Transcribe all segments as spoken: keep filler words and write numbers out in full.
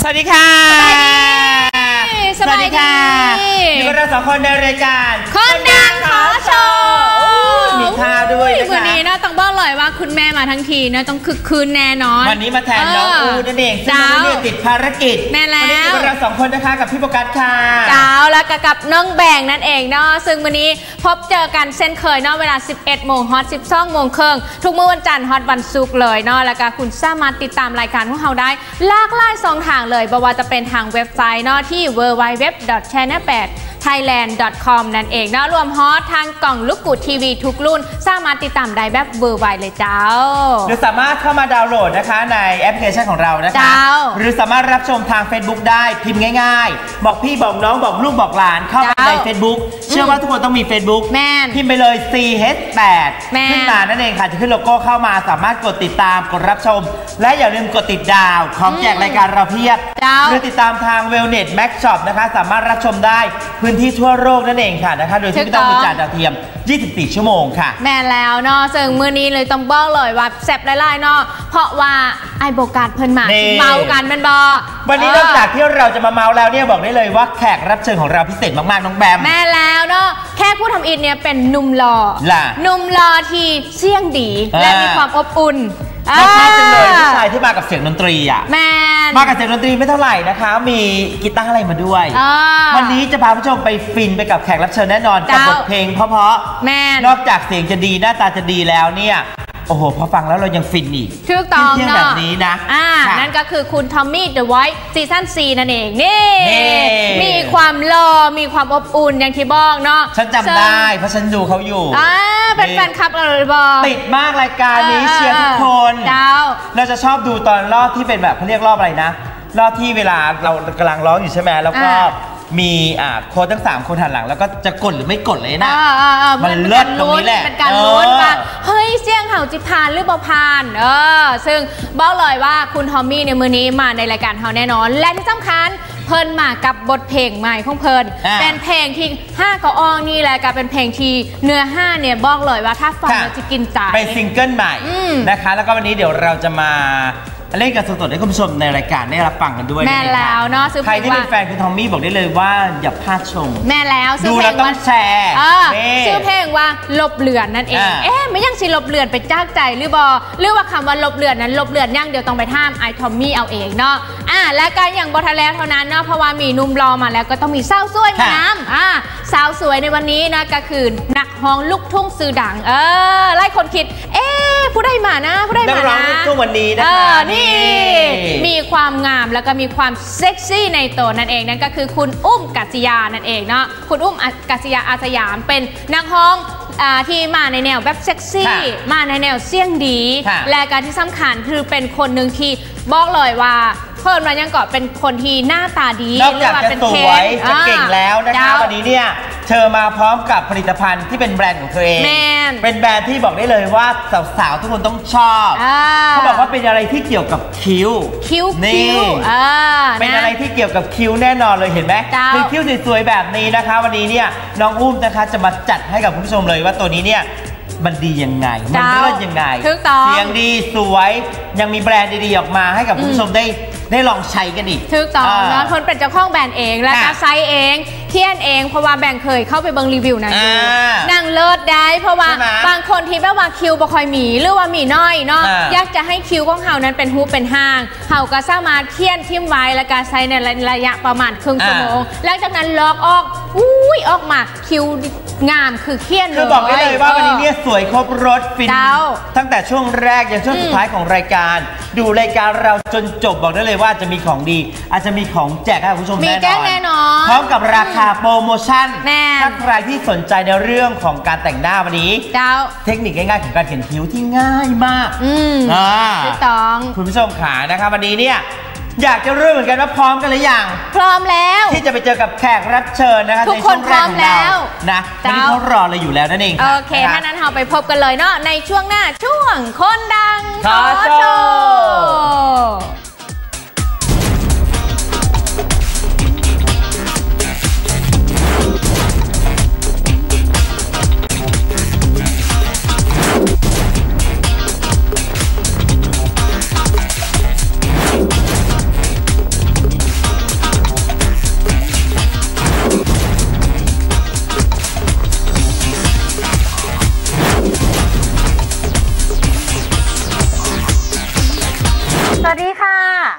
สวัสดีค่ะสวัสดีค่ะอยู่กับเราสองคนในรายการคนดังขอโชว์มีท่าด้วยนะคะวันนี้นะต้องบอกเลยว่าคุณแม่มาทั้งทีนะต้องคึกคืนแน่นอนวันนี้มาแทนน้องอูนั่นเองซึ่งน้องอูติดภารกิจแม่แล้ววันนี้อยู่กับเราสองคนนะคะกับพี่โฟกัสค่ะเจ้าแล้วกับน้องแบ่งนั่นเองเนาะซึ่งวันนี้พบเจอกันเช่นเคยเนาะเวลาสิบเอ็ดโมงฮอตสิบสองโมงครึ่งทุกมื้อวันจันทร์ฮอตวันศุกร์เลยเนาะแล้วก็คุณสามารถติดตามรายการของเราได้หลากหลายช่องทางเลยไม่ว่าจะเป็นทางเว็บไซต์เนาะที่ ดับเบิลยู ดับเบิลยู ดับเบิลยู ดอท แชนแนล แปด ไทยแลนด์ ดอท คอม นั่นเองเนาะรวมฮอตทางกล่องลูกกูดทีวีทุกรุ่นสามารถติดตามได้แบบเวอร์ไวเลยเจ้าหรือสามารถเข้ามาดาวน์โหลดนะคะในแอปพลิเคชันของเรานะคะหรือสามารถรับชมทาง Facebook ได้พิมพ์ง่ายๆบอกพี่บอกน้องบอกลูกบอกหลานเข้าไปใน Facebook เชื่อว่าทุกคนต้องมี Facebook แม่นพิมพ์ไปเลย ซี เอช แปด ขึ้นมานั่นเองค่ะจะขึ้นโลโก้เข้ามาสามารถกดติดตามกดรับชมและอย่าลืมกดติดดาวของแจกรายการเราเพียบหรือติดตามทาง Wellness Max Shop นะคะสามารถรับชมได้พื้นที่ทั่วโลกนั่นเองค่ะนะคะโดยที่ไม่ต้องมีจานดาวเทียมยี่สิบสี่ชั่วโมงค่ะแม่แล้วเนาะซึ่งมื้อนี้เลยต้องบอกเลยว่าแซ่บหลายๆเนาะเพราะว่าไอ้โบกาดเพิ่นมาเมากันมันบอวันนี้นอกจากที่เราจะมาเมาแล้วเนี่ยบอกได้เลยว่าแขกรับเชิญของเราพิเศษมากๆน้องแบมแม่แล้วเนาะแค่ผู้ทำอินเนี่ยเป็นหนุ่มหล่อหนุ่มหล่อที่เสียงดีและมีความอบอุ่นชอบจังเลยผู้ชายที่มากับเสียงดนตรีอ่ะแมนมากับเสียงดนตรีไม่เท่าไหร่นะคะมีกีตาร์อะไรมาด้วยวันนี้จะพาผู้ชมไปฟินไปกับแขกรับเชิญแน่นอนกับบทเพลงเพราะๆแมนนอกจากเสียงจะดีหน้าตาจะดีแล้วเนี่ยโอ้โหพอฟังแล้วเรายังฟินอีกถูกต้องเนาะแบบนี้นะอ่านั่นก็คือคุณทอมมี่เดอะไวท์ซีซั่นสี่นั่นเองนี่มีความหล่อมีความอบอุ่นอย่างที่บอกเนาะฉันจำได้เพราะฉันดูเขาอยู่อ่าเป็นแฟนคลับเลยบอกติดมากรายการนี้เชียร์ทุกคนเจ้าเราจะชอบดูตอนรอบที่เป็นแบบเขาเรียกรอบอะไรนะรอบที่เวลาเรากำลังร้องอยู่ใช่ไหมแล้วก็มีอ่าโค้ชทั้งสามคนหันหลังแล้วก็จะกดหรือไม่กดเลยนะมันเลิศตรงนี้แหละเป็นการลุ้นว่าเฮ้ยเสี่ยงเห่าจิพานหรือบ่พานเออซึ่งบอกเลยว่าคุณทอมมี่ในมือนี้มาในรายการเฮาแน่นอนและที่สำคัญเพิ่นมากับบทเพลงใหม่ของเพิ่นเป็นเพลงที่ห้ากอองนี่แหละกับเป็นเพลงที่เนื้อห้าเนี่ยบอกเลยว่าถ้าฟังแล้วจะกินใจเป็นซิงเกิลใหม่นะคะแล้วก็วันนี้เดี๋ยวเราจะมาเล่นกันสดๆให้คุณผู้ชมในรายการได้รับฟังกันด้วยแม่แล้วเนาะใครที่เป็นแฟนคุณทอมมี่บอกได้เลยว่าอย่าพลาดชมแม่แล้วดูแล้วต้องแชร์ชื่อเพลงว่าลบเลือนนั่นเองเอ๊ะไม่ยังสิลบเลือนไปจ้าใจหรือบอหรือว่าคำว่าลบเลือนนั้นลบเลือนย่างเดียวต้องไปท่ามไอทอมมี่เอาเองเนาะอ่าและการอย่างบอทแล้วเท่านั้นเนาะเพราะว่ามีนุ่มรอมาแล้วก็ต้องมีสาวสวยมาน้ำอ่าสาวสวยในวันนี้นะก็คือนักฮ้องลูกทุ่งสื่อดังเออไล่คนคิดเอ๊ะผู้ได้มานะผู้ได้มานะลูกทุ่งวันนี้นะคะนี่มีความงามแล้วก็มีความเซ็กซี่ในตัวนั่นเองนั่นก็คือคุณอุ้มกัศยานั่นเองเนาะคุณอุ้มกัศยาอาสยามเป็นนักฮ้องที่มาในแนวแบบเซ็กซี่มาในแนวเสียงดีและการที่สำคัญคือเป็นคนหนึ่งที่บอกเลยว่าเพิ่มมายังก่อนเป็นคนที่หน้าตาดีนอกจากจะสวยจะเก่งแล้วนะคะวันนี้เนี่ยเธอมาพร้อมกับผลิตภัณฑ์ที่เป็นแบรนด์ของเธอเองเป็นแบรนด์ที่บอกได้เลยว่าสาวๆทุกคนต้องชอบเขาบอกว่าเป็นอะไรที่เกี่ยวกับคิ้วคิ้วนี่เป็นอะไรที่เกี่ยวกับคิ้วแน่นอนเลยเห็นไหมคือคิ้วสวยๆแบบนี้นะคะวันนี้เนี่ยน้องอุ้มนะคะจะมาจัดให้กับคุณผู้ชมเลยว่าตัวนี้เนี่ยมันดียังไงมันเลิศยังไงเสียงดีสวยยังมีแบรนด์ดีๆออกมาให้กับคุณผู้ชมได้ได้ลองใช้กันอีกถูกต้องเนาะคนเป็นเจ้าของแบรนด์เองและก็ไซส์เองเทียนเองเพราะว่าแบงค์เคยเข้าไปเบิ่งรีวิวนะนางเลิศได้เพราะว่าบางคนที่แบบว่าคิวบ่ค่อยมีหรือว่ามีน้อยเนาะอยากจะให้คิวของเฮานั้นเป็นฮูปเป็นห้างเฮาก็สามารถเทียนทิมไว้แล้วก็ใช้ในระยะประมาณครึ่งชั่วโมงหลังจากนั้นล็อกออกอุ้ยออกมาคิวงามคือเทียนเลยคือบอกได้เลยว่าวันนี้เนี่ยสวยครบรถฟินตั้งแต่ช่วงแรกยันช่วงสุดท้ายของรายการดูรายการเราจนจบบอกได้เลยว่าจะมีของดีอาจจะมีของแจกให้คุณผู้ชมแน่นอนมีแจกแน่นอนพร้อมกับราคาโปรโมชั่นถ้าใครที่สนใจในเรื่องของการแต่งหน้าวันนี้เทคนิคง่ายๆของการเขียนคิ้วที่ง่ายมากอืมถูกต้องคุณผู้ชมขานะคะวันนี้เนี่ยอยากจะรู้เหมือนกันว่าพร้อมกันหรือยังพร้อมแล้วที่จะไปเจอกับแขกรับเชิญนะคะทุกคนพร้อมแล้วนะวันนี้เขารอเราอยู่แล้วนั่นเองโอเคถ้านั้นเราไปพบกันเลยเนาะในช่วงหน้าช่วงคนดังขอโชว์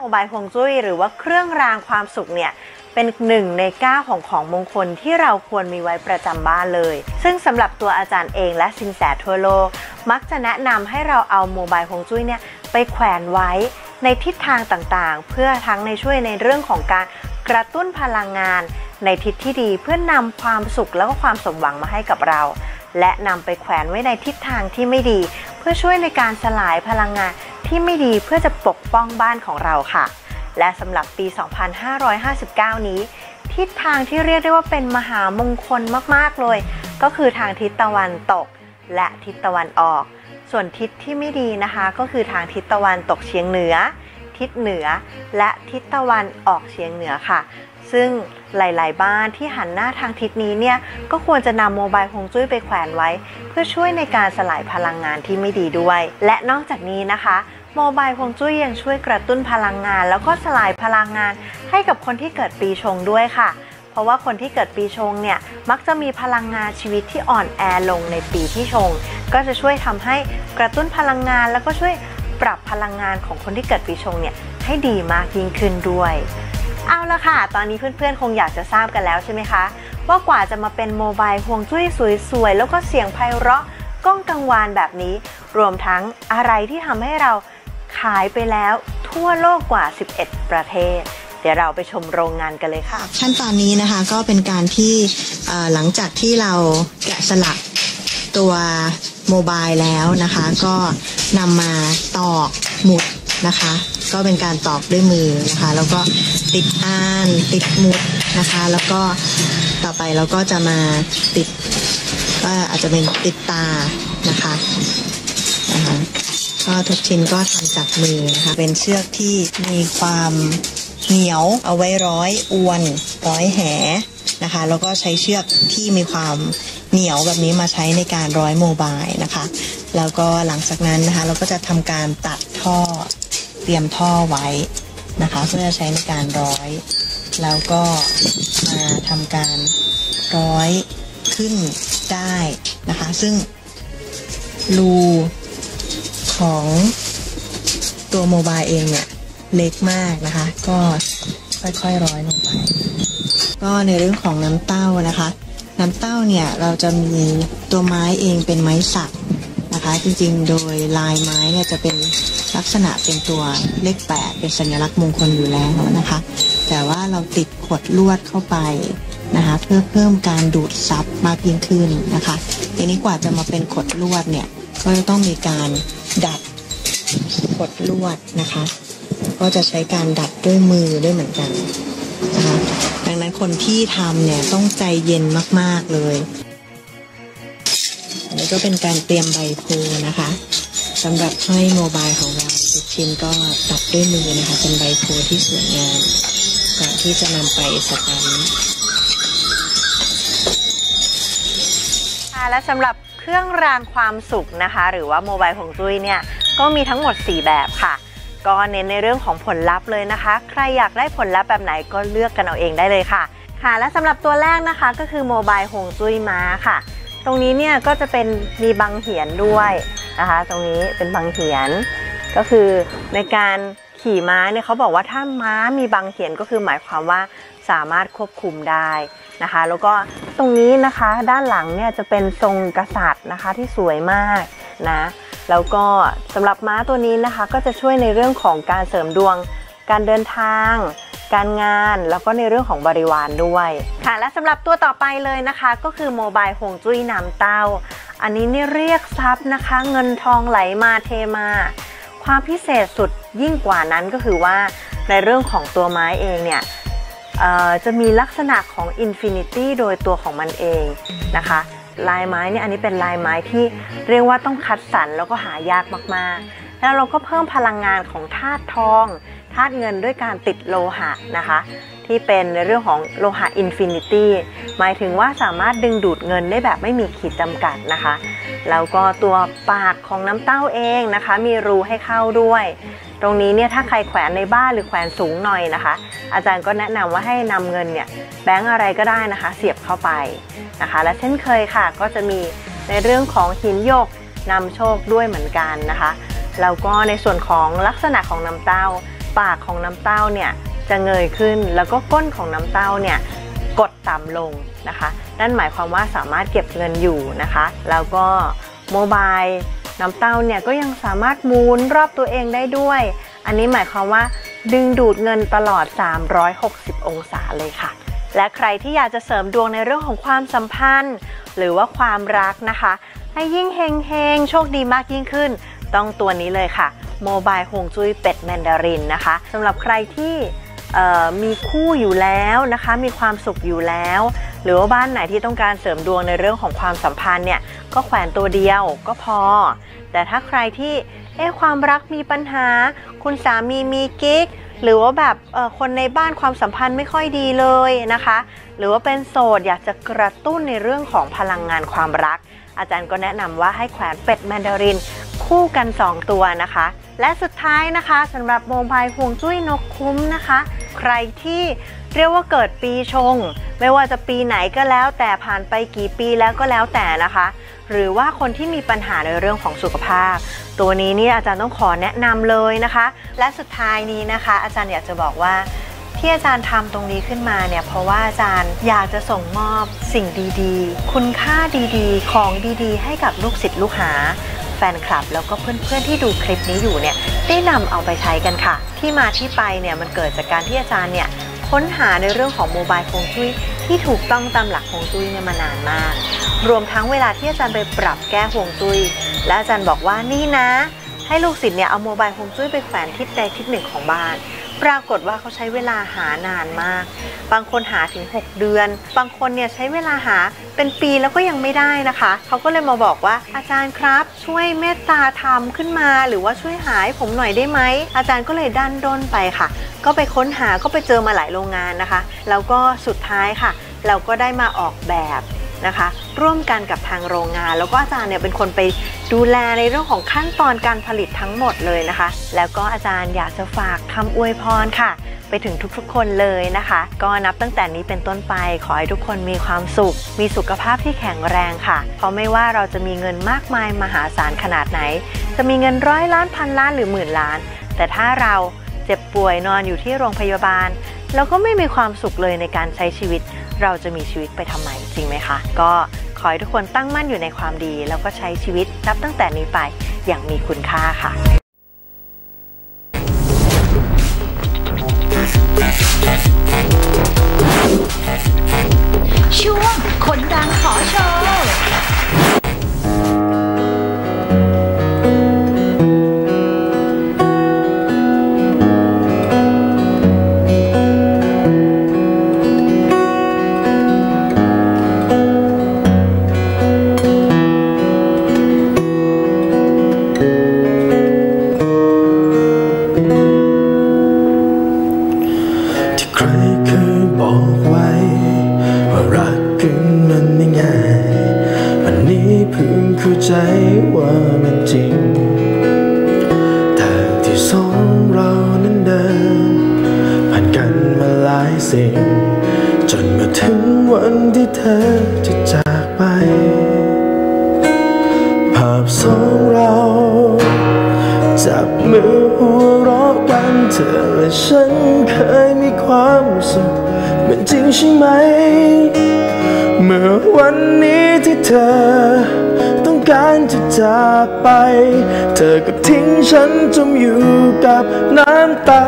โมบายฮวงจุ้ยหรือว่าเครื่องรางความสุขเนี่ยเป็นหนึ่งในเก้าของของมงคลที่เราควรมีไว้ประจำบ้านเลยซึ่งสำหรับตัวอาจารย์เองและสินแสทั่วโลกมักจะแนะนำให้เราเอาโมบายฮวงจุ้ยเนี่ยไปแขวนไว้ในทิศทางต่างๆเพื่อทั้งในช่วยในเรื่องของการกระตุ้นพลังงานในทิศที่ดีเพื่อนำความสุขแล้วก็ความสมหวังมาให้กับเราและนำไปแขวนไว้ในทิศทางที่ไม่ดีเพื่อช่วยในการสลายพลังงานที่ไม่ดีเพื่อจะปกป้องบ้านของเราค่ะและสำหรับปี สองพันห้าร้อยห้าสิบเก้า นี้ทิศทางที่เรียกได้ว่าเป็นมหามงคลมากๆเลยก็คือทางทิศตะวันตกและทิศตะวันออกส่วนทิศที่ไม่ดีนะคะก็คือทางทิศตะวันตกเฉียงเหนือทิศเหนือและทิศตะวันออกเฉียงเหนือค่ะซึ่งหลายๆบ้านที่หันหน้าทางทิศนี้เนี่ยก็ควรจะนำโมบายฮวงจุ้ยไปแขวนไว้เพื่อช่วยในการสลายพลังงานที่ไม่ดีด้วยและนอกจากนี้นะคะโมบายฮวงจุ้ยยังช่วยกระตุ้นพลังงานแล้วก็สลายพลังงานให้กับคนที่เกิดปีชงด้วยค่ะเพราะว่าคนที่เกิดปีชงเนี่ยมักจะมีพลังงานชีวิตที่อ่อนแอลงในปีที่ชงก็จะช่วยทำให้กระตุ้นพลังงานแล้วก็ช่วยปรับพลังงานของคนที่เกิดปีชงเนี่ยให้ดีมากยิ่งขึ้นด้วยเอาละค่ะตอนนี้เพื่อนๆคงอยากจะทราบกันแล้วใช่ไหมคะว่ากว่าจะมาเป็นโมบายฮวงจุ้ยสวยๆแล้วก็เสียงไพเราะก้องกังวานแบบนี้รวมทั้งอะไรที่ทำให้เราขายไปแล้วทั่วโลกกว่าสิบเอ็ดประเทศเดี๋ยวเราไปชมโรงงานกันเลยค่ะขั้นตอนนี้นะคะก็เป็นการที่หลังจากที่เราแกะสลักตัวโมบายแล้วนะคะก็นำมาตอกหมุดนะคะก็เป็นการตอกด้วยมือนะคะแล้วก็ติดอ่านติดหมุดนะคะแล้วก็ต่อไปเราก็จะมาติดก็อาจจะเป็นติดตานะคะนะคะก็ทุกชิ้นก็ทำจากมือนะคะเป็นเชือกที่มีความเหนียวเอาไว้ร้อยอวนร้อยแหนะคะแล้วก็ใช้เชือกที่มีความเหนียวแบบนี้มาใช้ในการร้อยโมบายนะคะแล้วก็หลังจากนั้นนะคะเราก็จะทำการตัดท่อเตรียมท่อไว้นะคะเพื่อใช้ในการร้อยแล้วก็มาทำการร้อยขึ้นได้นะคะซึ่งรูของตัวโมบายเองเนี่ยเล็กมากนะคะก็ค่อยๆร้อยลงไปก็ในเรื่องของน้ำเต้านะคะน้ำเต้าเนี่ยเราจะมีตัวไม้เองเป็นไม้สักนะคะจริงๆโดยลายไม้เนี่ยจะเป็นลักษณะเป็นตัวเลขแปดเป็นสัญลักษณ์มงคลอยู่แล้วนะคะแต่ว่าเราติดขดลวดเข้าไปนะคะเพื่อเพิ่มการดูดซับมากยิ่งขึ้นนะคะทีนี้กว่าจะมาเป็นขดลวดเนี่ยก็จะต้องมีการดัดขดลวดนะคะก็จะใช้การดัดด้วยมือด้วยเหมือนกันนะคะดังนั้นคนที่ทำเนี่ยต้องใจเย็นมากๆเลยอันนี้ก็เป็นการเตรียมใบโพนะคะสำหรับห้อยโมบายของเราทุกชิ้นก็ตัดด้วยมือนะคะเป็นใบโพที่สวยงามก่อนที่จะนำไปสแตมป์และสำหรับเครื่องรางความสุขนะคะหรือว่าโมบายฮวงจุ้ยเนี่ยก็มีทั้งหมดสี่แบบค่ะก็เน้นในเรื่องของผลลัพธ์เลยนะคะใครอยากได้ผลลัพธ์แบบไหนก็เลือกกันเอาเองได้เลยค่ะค่ะและสำหรับตัวแรกนะคะก็คือโมบายฮวงจุ้ยม้าค่ะตรงนี้เนี่ยก็จะเป็นมีบังเหียนด้วยนะคะตรงนี้เป็นบังเหียนก็คือในการขี่ม้าเนี่ยเขาบอกว่าถ้าม้ามีบังเหียนก็คือหมายความว่าสามารถควบคุมได้นะคะแล้วก็ตรงนี้นะคะด้านหลังเนี่ยจะเป็นทรงกษัตริย์นะคะที่สวยมากนะแล้วก็สำหรับม้าตัวนี้นะคะก็จะช่วยในเรื่องของการเสริมดวงการเดินทางการงานแล้วก็ในเรื่องของบริวารด้วยค่ะและสำหรับตัวต่อไปเลยนะคะก็คือโมบายฮวงจุ้ยน้ำเต้าอันนี้นี่เรียกทรัพย์นะคะเงินทองไหลมาเทมาความพิเศษสุดยิ่งกว่านั้นก็คือว่าในเรื่องของตัวไม้เองเนี่ยจะมีลักษณะของอินฟินิตี้โดยตัวของมันเองนะคะลายไม้เนี่ยอันนี้เป็นลายไม้ที่เรียกว่าต้องคัดสรรแล้วก็หายากมากๆแล้วเราก็เพิ่มพลังงานของธาตุทองธาตุเงินด้วยการติดโลหะนะคะที่เป็นในเรื่องของโลหะอินฟินิตี้หมายถึงว่าสามารถดึงดูดเงินได้แบบไม่มีขีดจำกัดนะคะแล้วก็ตัวปากของน้ำเต้าเองนะคะมีรูให้เข้าด้วยตรงนี้เนี่ยถ้าใครแขวนในบ้านหรือแขวนสูงหน่อยนะคะอาจารย์ก็แนะนำว่าให้นำเงินเนี่ยแบงก์อะไรก็ได้นะคะเสียบเข้าไปนะคะและเช่นเคยค่ะก็จะมีในเรื่องของหินหยกนำโชคด้วยเหมือนกันนะคะแล้วก็ในส่วนของลักษณะของน้ำเต้าปากของน้ำเต้าเนี่ยจะเงยขึ้นแล้วก็ก้นของน้ำเต้าเนี่ยกดต่ำลงนะคะนั่นหมายความว่าสามารถเก็บเงินอยู่นะคะแล้วก็โมบายน้ำเต้าเนี่ยก็ยังสามารถหมุนรอบตัวเองได้ด้วยอันนี้หมายความว่าดึงดูดเงินตลอดสามร้อยหกสิบองศาเลยค่ะและใครที่อยากจะเสริมดวงในเรื่องของความสัมพันธ์หรือว่าความรักนะคะให้ยิ่งเฮงเฮงโชคดีมากยิ่งขึ้นต้องตัวนี้เลยค่ะโมบายฮวงจุ้ยเป็ดแมนดารินนะคะสำหรับใครที่มีคู่อยู่แล้วนะคะมีความสุขอยู่แล้วหรือว่าบ้านไหนที่ต้องการเสริมดวงในเรื่องของความสัมพันธ์เนี่ยก็แขวนตัวเดียวก็พอแต่ถ้าใครที่เอ๊ะความรักมีปัญหาคุณสามีมีกิ๊กหรือว่าแบบคนในบ้านความสัมพันธ์ไม่ค่อยดีเลยนะคะหรือว่าเป็นโสดอยากจะกระตุ้นในเรื่องของพลังงานความรักอาจารย์ก็แนะนำว่าให้แขวนเป็ดแมนดารินคู่กันสองตัวนะคะและสุดท้ายนะคะสำหรับโมบายฮวงจุ้ยนกคุ้มนะคะใครที่เรียกว่าเกิดปีชงไม่ว่าจะปีไหนก็แล้วแต่ผ่านไปกี่ปีแล้วก็แล้วแต่นะคะหรือว่าคนที่มีปัญหาในเรื่องของสุขภาพตัวนี้นี่อาจารย์ต้องขอแนะนำเลยนะคะและสุดท้ายนี้นะคะอาจารย์อยากจะบอกว่าที่อาจารย์ทำตรงนี้ขึ้นมาเนี่ยเพราะว่าอาจารย์อยากจะส่งมอบสิ่งดีๆคุณค่าดีๆของดีๆให้กับลูกศิษย์ลูกหาแฟนคลับแล้วก็เพื่อนๆที่ดูคลิปนี้อยู่เนี่ยได้นำเอาไปใช้กันค่ะที่มาที่ไปเนี่ยมันเกิดจากการที่อาจารย์เนี่ยค้นหาในเรื่องของโมบายฮวงจุ้ยที่ถูกต้องตามหลักฮวงจุ้ยเนี่ยมานานมากรวมทั้งเวลาที่อาจารย์ไปปรับแก้ฮวงจุ้ยและอาจารย์บอกว่านี่นะให้ลูกศิษย์เนี่ยเอาโมบายฮวงจุ้ยไปแขวนทิศใดทิศหนึ่งของบ้านปรากฏว่าเขาใช้เวลาหานานมากบางคนหาถึงหกเดือนบางคนเนี่ยใช้เวลาหาเป็นปีแล้วก็ยังไม่ได้นะคะเขาก็เลยมาบอกว่าอาจารย์ครับช่วยเมตตาทำขึ้นมาหรือว่าช่วยหาให้ผมหน่อยได้ไหมอาจารย์ก็เลยดันด้นไปค่ะก็ไปค้นหาก็ไปเจอมาหลายโรงงานนะคะแล้วก็สุดท้ายค่ะเราก็ได้มาออกแบบนะคะร่วมกันกับทางโรงงานแล้วก็อาจารย์เนี่ยเป็นคนไปดูแลในเรื่องของขั้นตอนการผลิตทั้งหมดเลยนะคะแล้วก็อาจารย์อยากจะฝากคำอวยพรค่ะไปถึงทุกๆคนเลยนะคะก็นับตั้งแต่นี้เป็นต้นไปขอให้ทุกคนมีความสุขมีสุขภาพที่แข็งแรงค่ะเพราะไม่ว่าเราจะมีเงินมากมายมหาศาลขนาดไหนจะมีเงินร้อยล้านพันล้านหรือหมื่นล้านแต่ถ้าเราเจ็บป่วยนอนอยู่ที่โรงพยาบาลแล้วก็ไม่มีความสุขเลยในการใช้ชีวิตเราจะมีชีวิตไปทำไมจริงไหมคะก็ขอให้ทุกคนตั้งมั่นอยู่ในความดีแล้วก็ใช้ชีวิตนับตั้งแต่นี้ไปอย่างมีคุณค่าค่ะช่วงคนดังขอโชว์ว่ามันจริงแต่ที่สองเรานั้นเดินผ่านกันมาหลายสิ่งจนมาถึงวันที่เธอจะจากไปภาพสองเราจับมือหัวเราะกันเธอและฉันเคยมีความสุขมันจริงใช่ไหมเมื่อวันนี้ที่เธอต้องการจะจากไปเธอก็ทิ้งฉันจมอยู่กับน้ำตา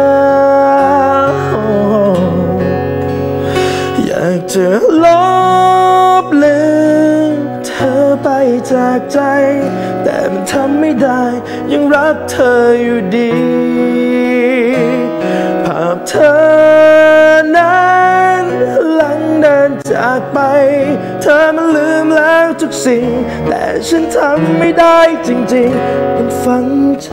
อยากจะลบเลือนเธอไปจากใจแต่มันทำไม่ได้ยังรักเธออยู่ดีภาพเธอนั้นหลังเดินจากไปเธอมันลืมแล้วทุกสิ่งแต่ฉันทำไม่ได้จริงๆมันฝังใจ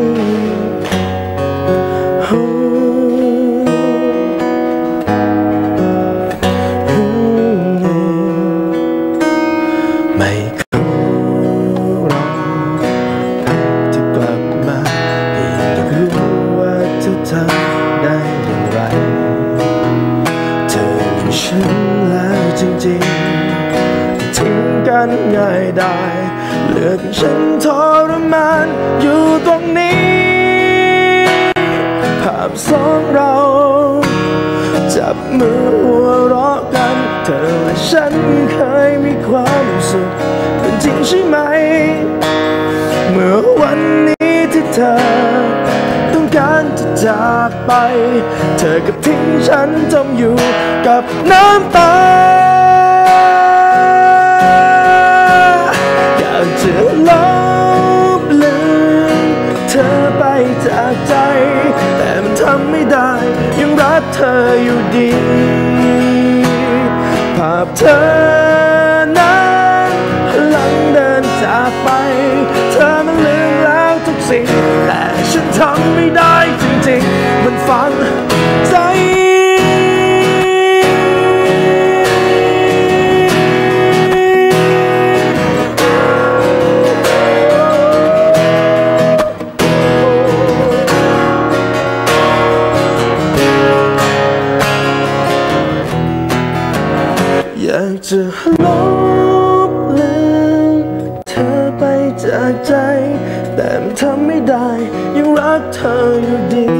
ไม่เข้ารอที่กลับมาอยากรู้ว่าเธอทำได้อย่างไรเธอเป็นฉันแล้วจริงๆทิ้งกันง่ายได้เหลือเพียงฉันทรมานอยู่ตรงนี้ภบสองเราจับมือหัวเราะกันเธอและฉันเคยมีความสุขเป็นจริงใช่ไหมเมื่อวันนี้ที่เธอต้องการจะจากไปเธอกับทิ้งฉันจมอยู่กับน้ำตาอยากจะลบลืมเธอไปจากใจแต่มันทำไม่ได้ยังรักเธออยู่ดีภาพเธอนั้นพลังเดินจากไปเธอมันลืมแล้วทุกสิ่งแต่ฉันทำไม่ได้จริงๆมันฝังใจอยากจะลบลืมเธอไปจากใจแต่มันทำไม่ได้ยังรักเธออยู่ดี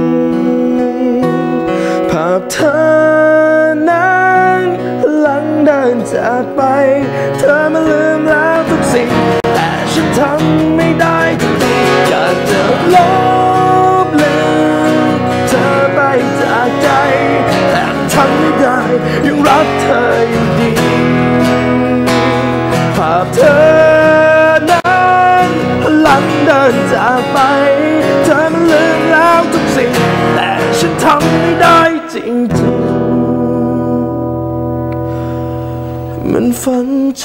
ภาพเธอนั้นพลังเดินจากไปเธอมาลืมแล้วทุกสิ่งแต่ฉันทำไม่ได้จริงๆอยากจะลบลืมเธอไปจากใจแต่มันทำไม่ได้ยังรักเธออยู่ดีภาพเธอนั้นพลังเดินจากไปเธอมันลืมแล้วทุกสิ่งแต่ฉันทำไม่ได้จริงๆมันฝังใจ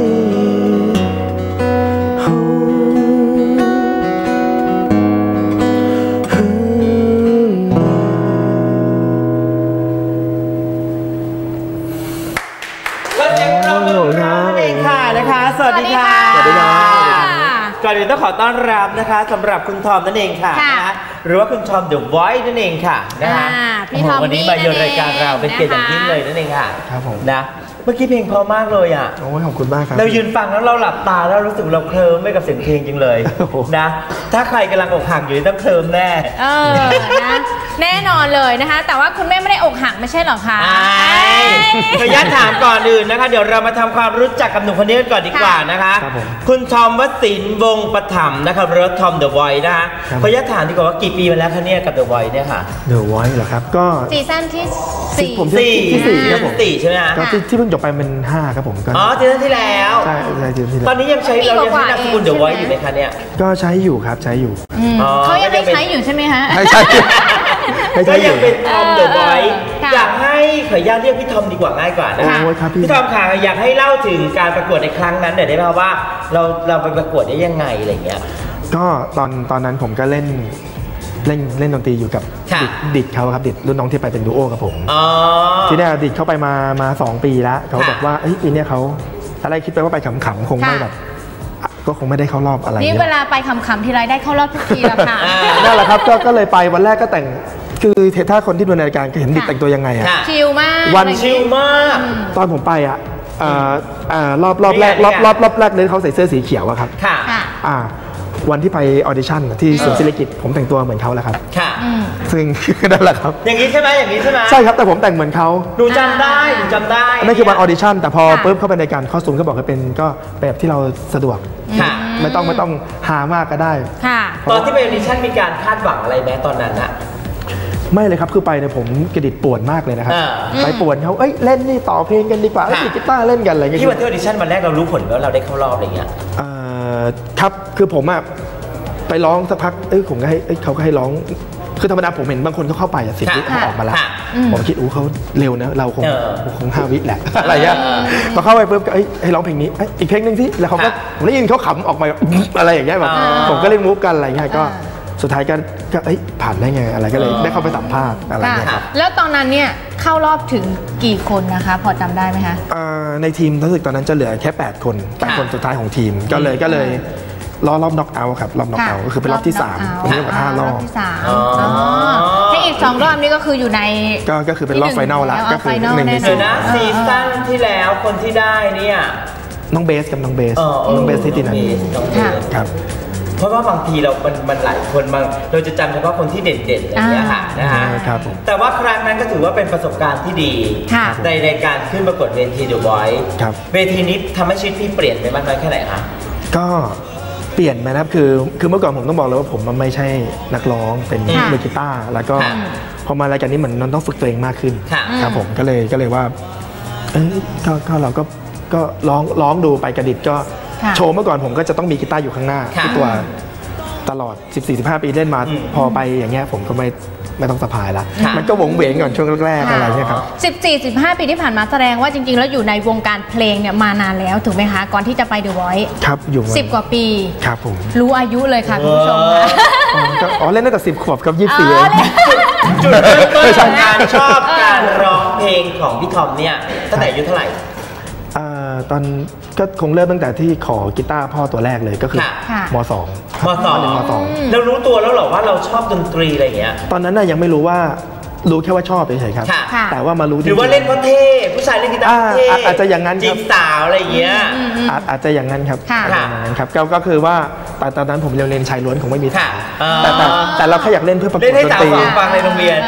สวัสดีค่ะสวัสดีค่ะก่อนอื่นต้องขอต้อนรับนะคะสำหรับคุณทอมนั่นเองค่ะนะคะหรือว่าคุณทอม The Voice นั่นเองค่ะนะคะพี่ทอมวันนี้มาเยือนรายการเราเป็นเกียรติอย่างยิ่งเลยนั่นเองค่ะครับผมนะเมื่อกี้เพลงเพราะมากเลยอ่ะโอ้ขอบคุณมากครับเรายืนฟังแล้วเราหลับตาแล้วรู้สึกเราเคลิ้มไม่กับเสียงเพลงจริงเลยนะถ้าใครกำลังอกหักอยู่ต้องเคลิ้มแน่เออนะแน่นอนเลยนะคะแต่ว่าคุณแม่ไม่ได้อกหักไม่ใช่หรอคะขออนุญาตถามก่อนอื่นนะคะเดี๋ยวเรามาทำความรู้จักกับหนุ่มคนนี้กันก่อนดีกว่านะคะคุณทอมวสินทร์วงศ์ปฐมนะครับรถทอม The Voice นะคะขออนุญาตถามดีกว่าว่ากี่ปีมาแล้วคะเนี่ยกับ The Voice เนี่ยค่ะ The Voice เหรอครับก็ซีซั่นที่สี่ผมที่สี่ครับผมสี่ใช่ไหมคะก็ที่เพิ่งจบไปเป็นห้าครับผมอ๋อซีซั่นที่แล้วใช่ใช่ซีซั่นที่แล้วตอนนี้ยังใช้เรายังใช้นามสกุล The Voice อยู่ไหมคะเนี่ยก็ใช้อยู่ครับใช้อยู่เขายังไม่ใช้อยู่ใช่ไหมฮะใช่ก็ยังเป็นทอม The Voice อยากให้ขออนุญาตเรียกพี่ทอมดีกว่าง่ายกว่านะคะพี่ทอมค่ะอยากให้เล่าถึงการประกวดในครั้งนั้นหน่อยได้ไหมว่าเราเราไปประกวดได้ยังไงอะไรเงี้ยก็ตอนตอนนั้นผมก็เล่นเล่นเล่นดนตรีอยู่กับดิดเขาครับดิดรุ่นน้องที่ไปเป็นดูโอกับผมที่ได้ดิดเข้าไปมามาสองปีแล้วเขาบอกว่าปีนี้เขาอะไรคิดไปว่าไปขำๆคงไม่แบบก็คงไม่ได้เข้ารอบอะไรนี่เวลาไปขำๆทีไรได้เข้ารอบทุกทีแล้วค่ะนั่นแหละครับก็เลยไปวันแรกก็แต่งคือถ้าคนที่ดูในรายการก็เห็นดิดแต่งตัวยังไงอะชิลมากวันชิลมากตอนผมไปอะรอบรอบแรกรอบรอบรอบแรกเลยเขาใส่เสื้อสีเขียวอะครับค่ะวันที่ไปออดิชั่นที่สวนศิริกิติ์ผมแต่งตัวเหมือนเขาแหละครับค่ะซึ่งนั่นแหละครับอย่างนี้ใช่ไหมอย่างนี้ใช่ไหมใช่ครับแต่ผมแต่งเหมือนเขาดูจำได้ดูจำได้นั่นคือวันออดิชั่นแต่พอปุ๊บเข้าไปในการข้อสูงก็บอกว่าเป็นก็แบบที่เราสะดวกไม่ต้องไม่ต้องหามากก็ได้ตอนที่ไปออดิชั่นมีการคาดหวังอะไรไหมตอนนั้นอะไม่เลยครับคือไปเนี่ยผมกระดิดป่วนมากเลยนะครับไปป่วนเขาเอ้ยเล่นนี่ต่อเพลงกันดีกว่าติดกีตาร์เล่นกันอะไรเงี้ยที่วันที่ออดิชั่นวันแรกเรารู้ผลว่าเราได้เข้ารอบอะไรเงี้ยครับคือผมอะไปร้องสักพักเอ้ยผมก็ให้เขาก็ให้ร้องคือธรรมดาผมเห็นบางคนเขาเข้าไปอ่ะสิบวิเขาออกมาแล้วผมคิดอู้เขาเร็วนะเราคงคงห้าวิแหละอะไรเงี้ยพอเข้าไปปุ๊บก็ให้ร้องเพลงนี้อีกเพลงหนึ่งสิแล้วเขาก็ผมได้ยินเขาขำออกมาอะไรอย่างเงี้ยแบบผมก็เล่นมูฟกันอะไรเงี้ยก็สุดท้ายก็ก็เอ้ยผ่านได้ไงอะไรก็เลยได้เข้าไปสัมภาษณ์อะไรเงี้ยครับแล้วตอนนั้นเนี่ยเข้ารอบถึงกี่คนนะคะพอจำได้ไหมคะในทีมรู้สึกตอนนั้นจะเหลือแค่แปดคนแปดคนสุดท้ายของทีมก็เลยก็เลยรอบรอบน็อกเอาท์ครับรอบน็อกเอาท์ก็คือเป็นรอบที่สามผมเรียกว่าห้ารอบที่สามให้อีกสองรอบนี้ก็คืออยู่ในก็ก็คือเป็นรอบไฟนอลแล้วก็คือหนึ่งในสี่นะซีซั่นที่แล้วคนที่ได้เนี่ยน้องเบสกับน้องเบสน้องเบสที่ตีนันครับเพราะว่าบางทีเรา มันมันหลายคนบางเราจะจำเฉพาะคนที่เด่นๆอะไรอย่างเงี้ยค่ะนะฮะแต่ว่าครั้งนั้นก็ถือว่าเป็นประสบการณ์ที่ดีในในการขึ้นประกวดเวที The Voice เวทีนี้ทำให้ชีวิตพี่เปลี่ยนไปมากน้อยแค่ไหนคะก็เปลี่ยนไหมนะครับคือคือเมื่อก่อนผมต้องบอกเลยว่าผมมันไม่ใช่นักร้องเป็นมือกีตาร์แล้วก็พอมารายการนี้เหมือนมันต้องฝึกตัวเองมากขึ้นครับผมก็เลยก็เลยว่าเออก็เราก็ก็ร้องร้องดูไปกระดิดก็โชว์เมื่อก่อนผมก็จะต้องมีกีตาร์อยู่ข้างหน้าที่ตัวตลอด สิบสี่ สิบห้า ปีเล่นมาพอไปอย่างเงี้ยผมก็ไม่ไม่ต้องสะพายละมันก็วงเวงก่อนช่วงแรกๆอะไรเงี้ยครับสิบสี่ สิบห้า ปีที่ผ่านมาแสดงว่าจริงๆแล้วอยู่ในวงการเพลงเนี่ยมานานแล้วถูกไหมคะก่อนที่จะไป The Voice ครับอยู่สิบกว่าปีครับผมรู้อายุเลยค่ะคุณผู้ชมอ๋อเล่นตั้งแต่สิบขวบกับยี่สิบสี่จุดเริ่มต้นของการชอบการร้องเพลงของพี่ทอมเนี่ยตั้งแต่อายุเท่าไหร่ตอนก็คงเริ่มตั้งแต่ที่ขอกีตาร์พ่อตัวแรกเลยก็คือม.สองม.สองม.สองเรารู้ตัวแล้วหรอว่าเราชอบดนตรีอะไรอย่างเงี้ยตอนนั้นน่ะยังไม่รู้ว่ารู้แค่ว่าชอบเฉยๆครับแต่ว่ามารู้หรือว่าเล่นเพราะเท่ผู้ชายเล่นกีตาร์เท่อาจจะอย่างนั้นจีบสาวอะไรอย่างเงี้ยอาจจะอย่างนั้นครับครับก็คือว่าแต่ตอนนั้นผมเรียนชายล้วนคงไม่มีสาวแต่แต่เราแค่อยากเล่นเพื่อประกวดดนตรีฟังในโรงเรียน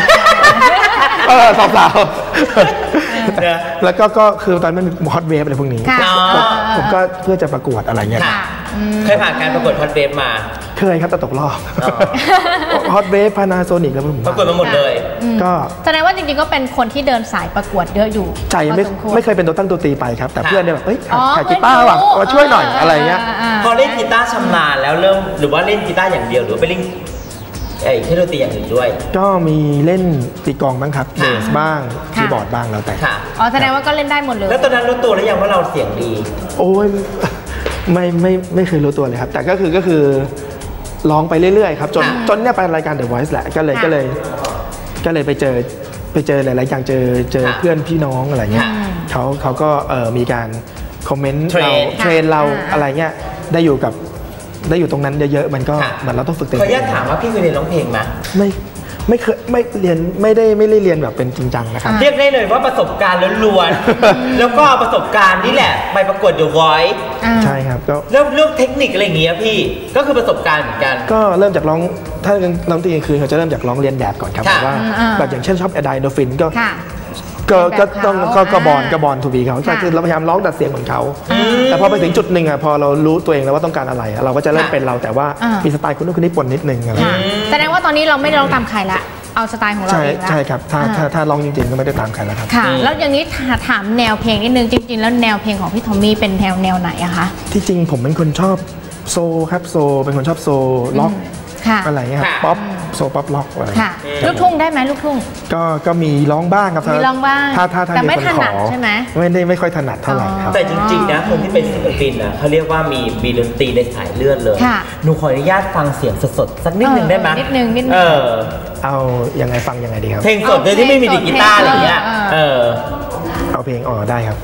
สาวๆแล้วก็ก็คือตอนนั้นมีฮอตเวฟอะไรพวกนี้ผมก็เพื่อจะประกวดอะไรเงี้ยเคยผ่านการประกวดฮอตเวฟมาเคยครับแต่ตกรอบฮอตเวฟพานาโซนิกแล้วประกวดมาหมดเลยก็แสดงว่าจริงๆก็เป็นคนที่เดินสายประกวดเยอะอยู่ใจไม่ไม่เคยเป็นตัวตั้งตัวตีไปครับแต่เพื่อนเนี่ยแบบเอ้ยขายกีตาร์ว่ะมาช่วยหน่อยอะไรเงี้ยพอเล่นกีตาร์ชำนาญแล้วเริ่มหรือว่าเล่นกีตาร์อย่างเดียวหรือไปเล่นไอ้เครื่องดนตรีอย่างอื่นด้วยก็มีเล่นตีกลองบ้างครับเบสบ้างคีย์บอร์ดบ้างแล้วแต่อ๋อแสดงว่าก็เล่นได้หมดเลยแล้วตอนนั้นรู้ตัวหรือยังว่าเราเสียงดีโอ้ยไม่ไม่ไม่เคยรู้ตัวเลยครับแต่ก็คือก็คือร้องไปเรื่อยๆครับจนจนเนี่ยไปรายการ The Voice แหละก็เลยก็เลยก็เลยไปเจอไปเจอหลายๆอย่างเจอเจอเพื่อนพี่น้องอะไรเงี้ยเขาเขาก็เออมีการคอมเมนต์เราเทรนเราอะไรเงี้ยได้อยู่กับได้อยู่ตรงนั้นเยอะๆมันก็เหมือนเราต้องฝึกเต็มขออนุญาตถามว่าพี่เคยเรียนร้องเพลงไหมไม่ไม่เคยไม่เรียนไม่ได้ไม่ได้เรียนแบบเป็นจริงจังนะครับเรียกได้เลยว่าประสบการณ์ล้วนๆแล้วก็ประสบการณ์นี่แหละไปประกวด The Voice ใช่ครับก็แล้วเรื่องเทคนิคอะไรอย่างเงี้ยพี่ก็คือประสบการณ์เหมือนกันก็เริ่มจากร้องถ้าร้องตีกลางคืนเขาจะเริ่มจากร้องเรียนแบบก่อนครับว่าแบบอย่างเช่นชอบแอดไดโนฟินก็ก็ก็ต้องก็กระบอนกระบอนทูบีเขาคือเราพยายามร้องดัดเสียงเหมือนเขาแต่พอไปถึงจุดหนึ่งอ่ะพอเรารู้ตัวเองแล้วว่าต้องการอะไรเราก็จะเริ่มเป็นเราแต่ว่ามีสไตล์คนนู้นคนนี้ปนนิดนึงอะไรแสดงว่าตอนนี้เราไม่ร้องตามใครละเอาสไตล์ของเราเองละใช่ครับถ้าถ้าถ้าร้องจริงๆก็ไม่ได้ตามใครแล้วครับค่ะแล้วอย่างนี้ถามแนวเพลงนิดนึงจริงๆแล้วแนวเพลงของพี่ทอมมี่เป็นแนวแนวไหนอะคะที่จริงผมเป็นคนชอบโซครับโซเป็นคนชอบโซล็อกอะไรเงี้ยครับป๊อปโซป๊อปล็อกอะไรลูกทุ่งได้ไหมลูกทุ่งก็ก็มีร้องบ้างครับมีร้องบ้างถ้าถ้าแต่ไม่ถนัดใช่ไหมไม่ได้ไม่ค่อยถนัดเท่าไหร่ครับแต่จริงๆนะคนที่เป็นศิลปินนะเขาเรียกว่ามีมีดนตรีในสายเลือดเลยหนูขออนุญาตฟังเสียงสดๆสักนิดหนึ่งได้ไหมนิดนึงนิดนึงเออเอายังไงฟังยังไงดีครับเพลงสดโดยที่ไม่มีดีกีตาร์อะไรอย่างเงี้ยเออเอาเพลงอ๋อได้ครับ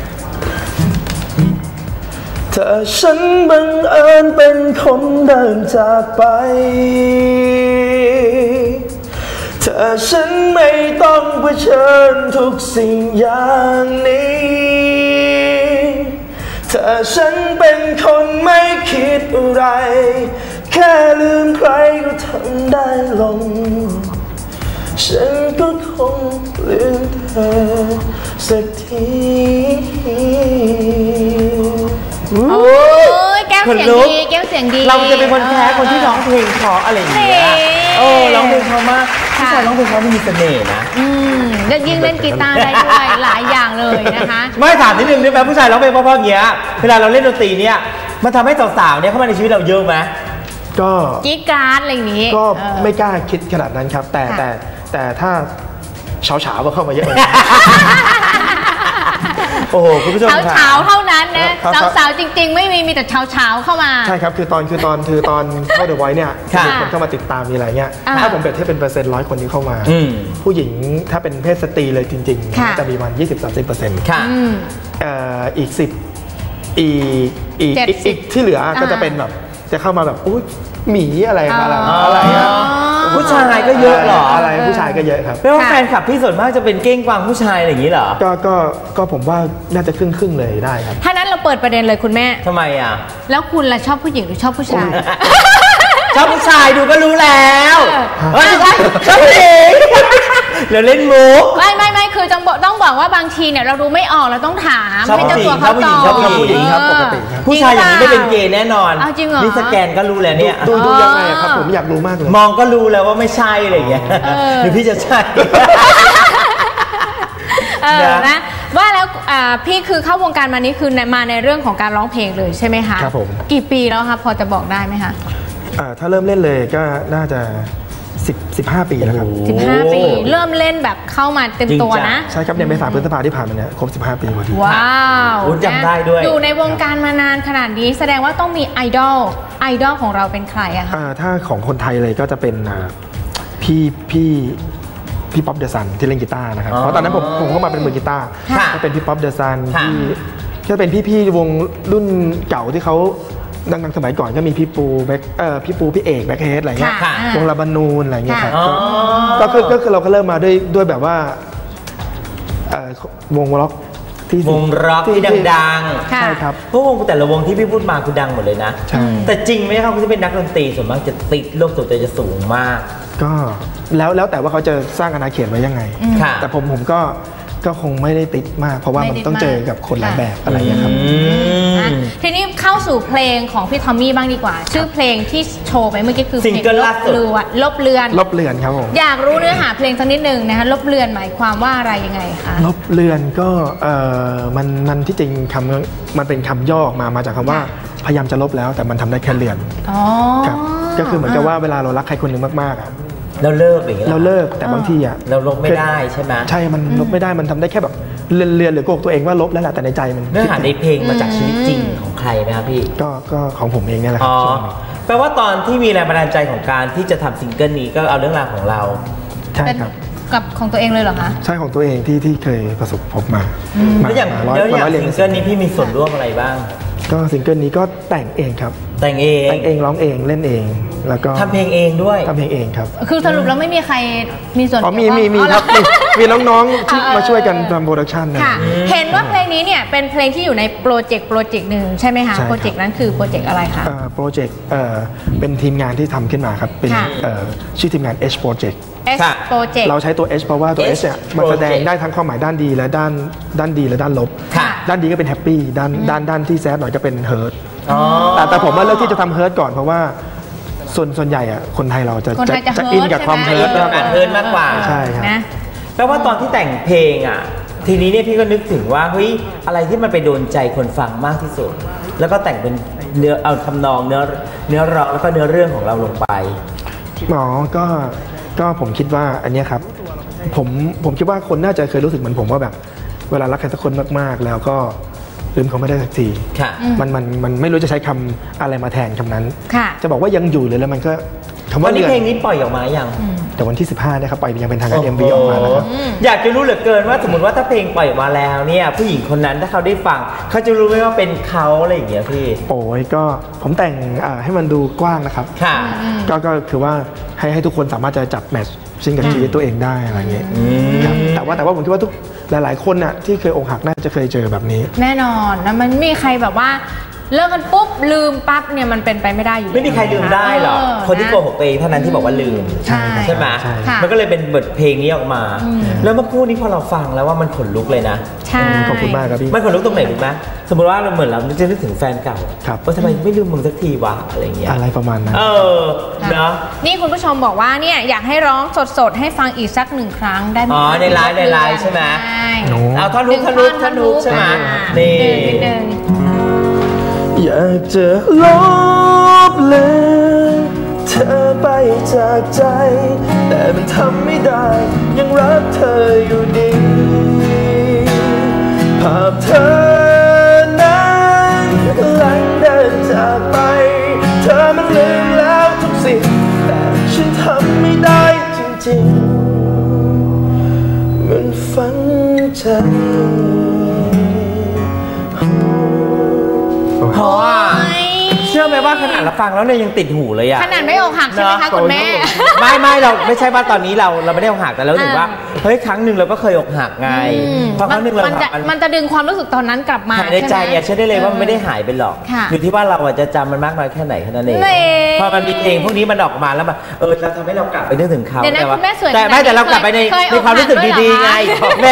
เธอฉันบังเอิญเป็นคนเดินจากไปเธอฉันไม่ต้องเผชิญทุกสิ่งอย่างนี้เธอฉันเป็นคนไม่คิดอะไรแค่ลืมใครก็ทำได้ลงฉันก็คงลืมเธอสักทีโอ้ยแก้วเสียงดีแก้วเสียงดีเราจะเป็นคนแพ้คนที่ร้องเพลงเพราะอะไรอย่างเงี้ยโอ้ร้องเพลงเพราะมากผู้ชายร้องเพลงเพราะมีเสน่ห์นะอืมแล้วยิ่งเล่นกีตาร์ได้ด้วยหลายอย่างเลยนะคะไม่ถามนิดนึงได้ไหมผู้ชายร้องเพลงเพราะๆอย่างเงี้ยเวลาเราเล่นดนตรีเนี่ยมันทำให้สาวๆเนี่ยเข้ามาในชีวิตเราเยอะไหมก็กีการ์ดอะไรอย่างนี้ก็ไม่กล้าคิดขนาดนั้นครับแต่แต่แต่ถ้าเฉาๆก็เข้ามาเยอะโอ้โหคุณผู้ชมเช้าเท่านั้นนะสาวๆจริงๆไม่มีมีแต่เช้าๆเข้ามาใช่ครับคือตอนคือตอนคือตอนเข้าเดอะไวท์เนี่ยมีคนเข้ามาติดตามมีอะไรเงี้ยถ้าผมเปรียบเทียบเป็นเปอร์เซ็นต์ร้อยคนที่เข้ามาผู้หญิงถ้าเป็นเพศสตรีเลยจริงๆจะมีประมาณ ยี่สิบถึงสามสิบเปอร์เซ็นต์ ค่ะอีกสิบอีกอีกอีกที่เหลือก็จะเป็นแบบเจะเข้ามาแบบอุ้ยหมีอะไรอะไรอะไรผู้ชายก็เยอะหรออะไรผู้ชายก็เยอะครับแปลว่าแฟนคลับพี่ส่วนมากจะเป็นเก้งกวางผู้ชายอะไรอย่างนี้เหรอก็ก็ก็ผมว่าน่าจะครึ่งครึ่งเลยได้ครับถ้านั้นเราเปิดประเด็นเลยคุณแม่ทำไมอ่ะแล้วคุณล่ะชอบผู้หญิงหรือชอบผู้ชายชอบผู้ชายดูก็รู้แล้วไม่ใช่ชอบผู้หญิงเราเล่นมุกไม่ไม่ไม่คือต้องบอกต้องบอกว่าบางทีเนี่ยเราดูไม่ออกเราต้องถามให้เจ้าตัวเขาตอบชอบผู้หญิงครับปกติผู้ชายอย่างนี้ไม่เป็นเกย์แน่นอนจริงเหรอนี่สแกนก็รู้แล้วเนี่ยดูดูยังไงครับผมอยากรู้มากเลยมองก็รู้แล้วว่าไม่ใช่อะไรอย่างเงี้ยหรือพี่จะใช่นะว่าแล้วพี่คือเข้าวงการมานี้คือมาในเรื่องของการร้องเพลงเลยใช่ไหมคะครับผมกี่ปีแล้วครับพอจะบอกได้ไหมคะถ้าเริ่มเล่นเลยก็น่าจะสิบ สิบห้าปีแล้วครับสิบห้าปีเริ่มเล่นแบบเข้ามาเต็มตัวนะใช่ครับเนี่ยเมษายนพฤษภาที่ผ่านมาเนี่ยครบสิบห้าปีพอดีว้าวจำได้ด้วยอยู่ในวงการมานานขนาดนี้แสดงว่าต้องมีไอดอลไอดอลของเราเป็นใครอะคะถ้าของคนไทยเลยก็จะเป็นพี่พี่พี่ป๊อปเดอะซันที่เล่นกีตาร์นะครับเพราะตอนนั้นผมผมเข้ามาเป็นมือกีตาร์ก็เป็นพี่ป๊อปเดอะซันที่ก็เป็นพี่ๆวงรุ่นเก่าที่เขาดังๆสมัยก่อนก็มีพี่ปูแบ็คเอ่อพี่ปูพี่เอกแบ็คเฮดอะไรเงี้ยวงลาบานูนอะไรเงี้ยครับก็คือก็คือเราก็เริ่มมาด้วยด้วยแบบว่าวงร็อกที่วงร็อกที่ดังๆใช่ครับพวกวงแต่ละวงที่พี่พูดมาคือดังหมดเลยนะแต่จริงไหมครับที่เป็นนักดนตรีส่วนมากจะติดโลกโซเชียลจะสูงมากก็แล้วแล้วแต่ว่าเขาจะสร้างอาณาเขตไว้ยังไงแต่ผมผมก็ก็คงไม่ได้ติดมากเพราะว่ามันต้องเจอกับคนหลายแบบอะไรอย่างเงี้ยครับทีนี้เข้าสู่เพลงของพี่ทอมมี่บ้างดีกว่าชื่อเพลงที่โชว์ไปเมื่อกี้คือเพลงลบเลือนลบเลือนลบเลือนครับผมอยากรู้เนื้อหาเพลงสักนิดนึงนะคะลบเลือนหมายความว่าอะไรยังไงคะลบเลือนก็เออมันมันที่จริงคำมันเป็นคำย่อออกมามาจากคำว่าพยายามจะลบแล้วแต่มันทำได้แค่เลือนครับก็คือเหมือนกับว่าเวลาเรารักใครคนหนึ่งมากๆอ่ะเราเลิกอย่างเงี้ยเราเลิกแต่บางทีอ่ะเราลบไม่ได้ใช่ไหมใช่มันลบไม่ได้มันทำได้แค่แบบเรียนหรือโกหกตัวเองว่าลบแล้วแหละแต่ในใจมันเนื้อหาในเพลงมาจากชีวิตจริงของใครไหมครับพี่ก็ก็ของผมเองนี่แหละอ๋อแปลว่าตอนที่มีแรงบันดาลใจของการที่จะทำซิงเกิลนี้ก็เอาเรื่องราวของเราใช่ครับกับของตัวเองเลยเหรอคะใช่ของตัวเองที่ที่เคยประสบพบมาแล้วอย่างแล้วอย่างซิงเกิลนี้พี่มีส่วนร่วมอะไรบ้างก็ซิงเกิลนี้ก็แต่งเองครับแต่งเองแต่งเองร้องเองเล่นเองแล้วก็ทำเพลงเองด้วยทำเพลงเองครับคือสรุปแล้วไม่มีใครมีส่วนอ๋อมีมีมีครับมีน้องๆที่มาช่วยกันทำโปรดักชันนะเห็นว่าเพลงนี้เนี่ยเป็นเพลงที่อยู่ในโปรเจกต์โปรเจกต์หนึ่งใช่ไหมคะโปรเจกต์นั้นคือโปรเจกต์อะไรคะโปรเจกต์เป็นทีมงานที่ทำขึ้นมาครับเป็นชื่อทีมงาน H Project H Project เราใช้ตัว H เพราะว่าตัว H เนี่ยมันแสดงได้ทั้งความหมายด้านดีและด้านด้านดีและด้านลบด้านดีก็เป็นแฮปปี้ด้านด้านด้านที่แซดหน่อยก็เป็นเฮิร์ตแต่แต่ผมว่าเลือกที่จะทำเฮิร์ตก่อนเพราะว่าส่วนส่วนใหญ่อะคนไทยเราจะจะอินกับความเฮิร์ตมากกว่าเฮิร์ตมากกว่าใช่ครับแปลว่าตอนที่แต่งเพลงอ่ะทีนี้เนี่ยพี่ก็นึกถึงว่าเฮ้ยอะไรที่มันไปโดนใจคนฟังมากที่สุดแล้วก็แต่งเป็นเนื้อเอาทำนองเนื้อเนื้อร้องแล้วก็เนื้อเรื่องของเราลงไปหมอก็ก็ผมคิดว่าอันนี้ครับผมผมคิดว่าคนน่าจะเคยรู้สึกเหมือนผมว่าแบบเวลารักใครสักคนมากๆแล้วก็ลืมเขาไม่ได้สักทีมันมันมันไม่รู้จะใช้คำอะไรมาแทนคำนั้นจะบอกว่ายังอยู่เลยแล้วมันก็คำว่าเพลงนี้ปล่อยออกมาอย่างแต่วันที่สิบห้านะครับปล่อยยังเป็นทางการ เอ็ม วี ออกมาแล้วครับอยากจะรู้เหลือเกินว่าสมมติว่าถ้าเพลงปล่อยมาแล้วเนี่ยผู้หญิงคนนั้นถ้าเขาได้ฟังเขาจะรู้ไหมว่าเป็นเขาอะไรอย่างเงี้ยพี่โอ้ยก็ผมแต่งให้มันดูกว้างนะครับก็ก็คือว่าให้ให้ทุกคนสามารถจะจับแมทช์ซิงกับชีวิตตัวเองได้อะไรเงี้ยแต่ว่าแต่ว่าผมคิดว่าทุกหลายๆคนน่ะที่เคยอกหักน่าจะเคยเจอแบบนี้แน่นอนนะมันมีใครแบบว่าเลิกกันปุ๊บลืมปั๊บเนี่ยมันเป็นไปไม่ได้อยู่ไม่มีใครลืมได้หรอกคนที่โกหกตัวเองเท่านั้นที่บอกว่าลืมใช่ไหมมันก็เลยเป็นบทเพลงนี้ออกมาแล้วเมื่อกี้นี้พอเราฟังแล้วว่ามันขนลุกเลยนะขอบคุณมากครับพี่มันขนลุกตรงไหนรู้ไหมสมมติว่าเราเหมือนเราจะนึกถึงแฟนเก่าว่าทำไมไม่ลืมมึงสักทีวะอะไรเงี้ยอะไรประมาณนั้นเออเนาะนี่คุณผู้ชมบอกว่าเนี่ยอยากให้ร้องสดๆให้ฟังอีกสักหนึ่งครั้งได้ไหมอ๋อในไลฟ์ในไลฟ์ใช่ไหมเอาท่อนลุกท่อนลุกท่อนลุกใช่ไหมนี่อยากจะลบเลือนเธอไปจากใจแต่มันทำไม่ได้ยังรักเธออยู่ดีภาพเธอนั้นหลังเดินจากไปเธอมันลืมแล้วทุกสิ่งแต่ฉันทำไม่ได้จริงๆมันฝังใจเพราะว่าชื่อไหมว่าขนาดเราฟังแล้วเนี่ยยังติดหูเลยอะขนาดไม่อกหักใช่ไหมคะคุณแม่ไม่ไม่เราไม่ใช่ว่าตอนนี้เราเราไม่ได้อกหักแต่เราถึงว่าเฮ้ยครั้งหนึ่งเราก็เคยอกหักไงพอครั้งหนึ่งเรามันจะดึงความรู้สึกตอนนั้นกลับมาในใจเนี่ยเชื่อได้เลยว่ามันไม่ได้หายไปหรอกอยู่ที่ว่าเราจะจำมันมากน้อยแค่ไหนแค่นั้นเองพอมันมีเพลงพวกนี้มันออกมาแล้วแบบเออเราทำให้เรากลับไปนึกถึงเขาแต่ว่าแต่ไม่แต่เรากลับไปในในความรู้สึกดีๆไงแหม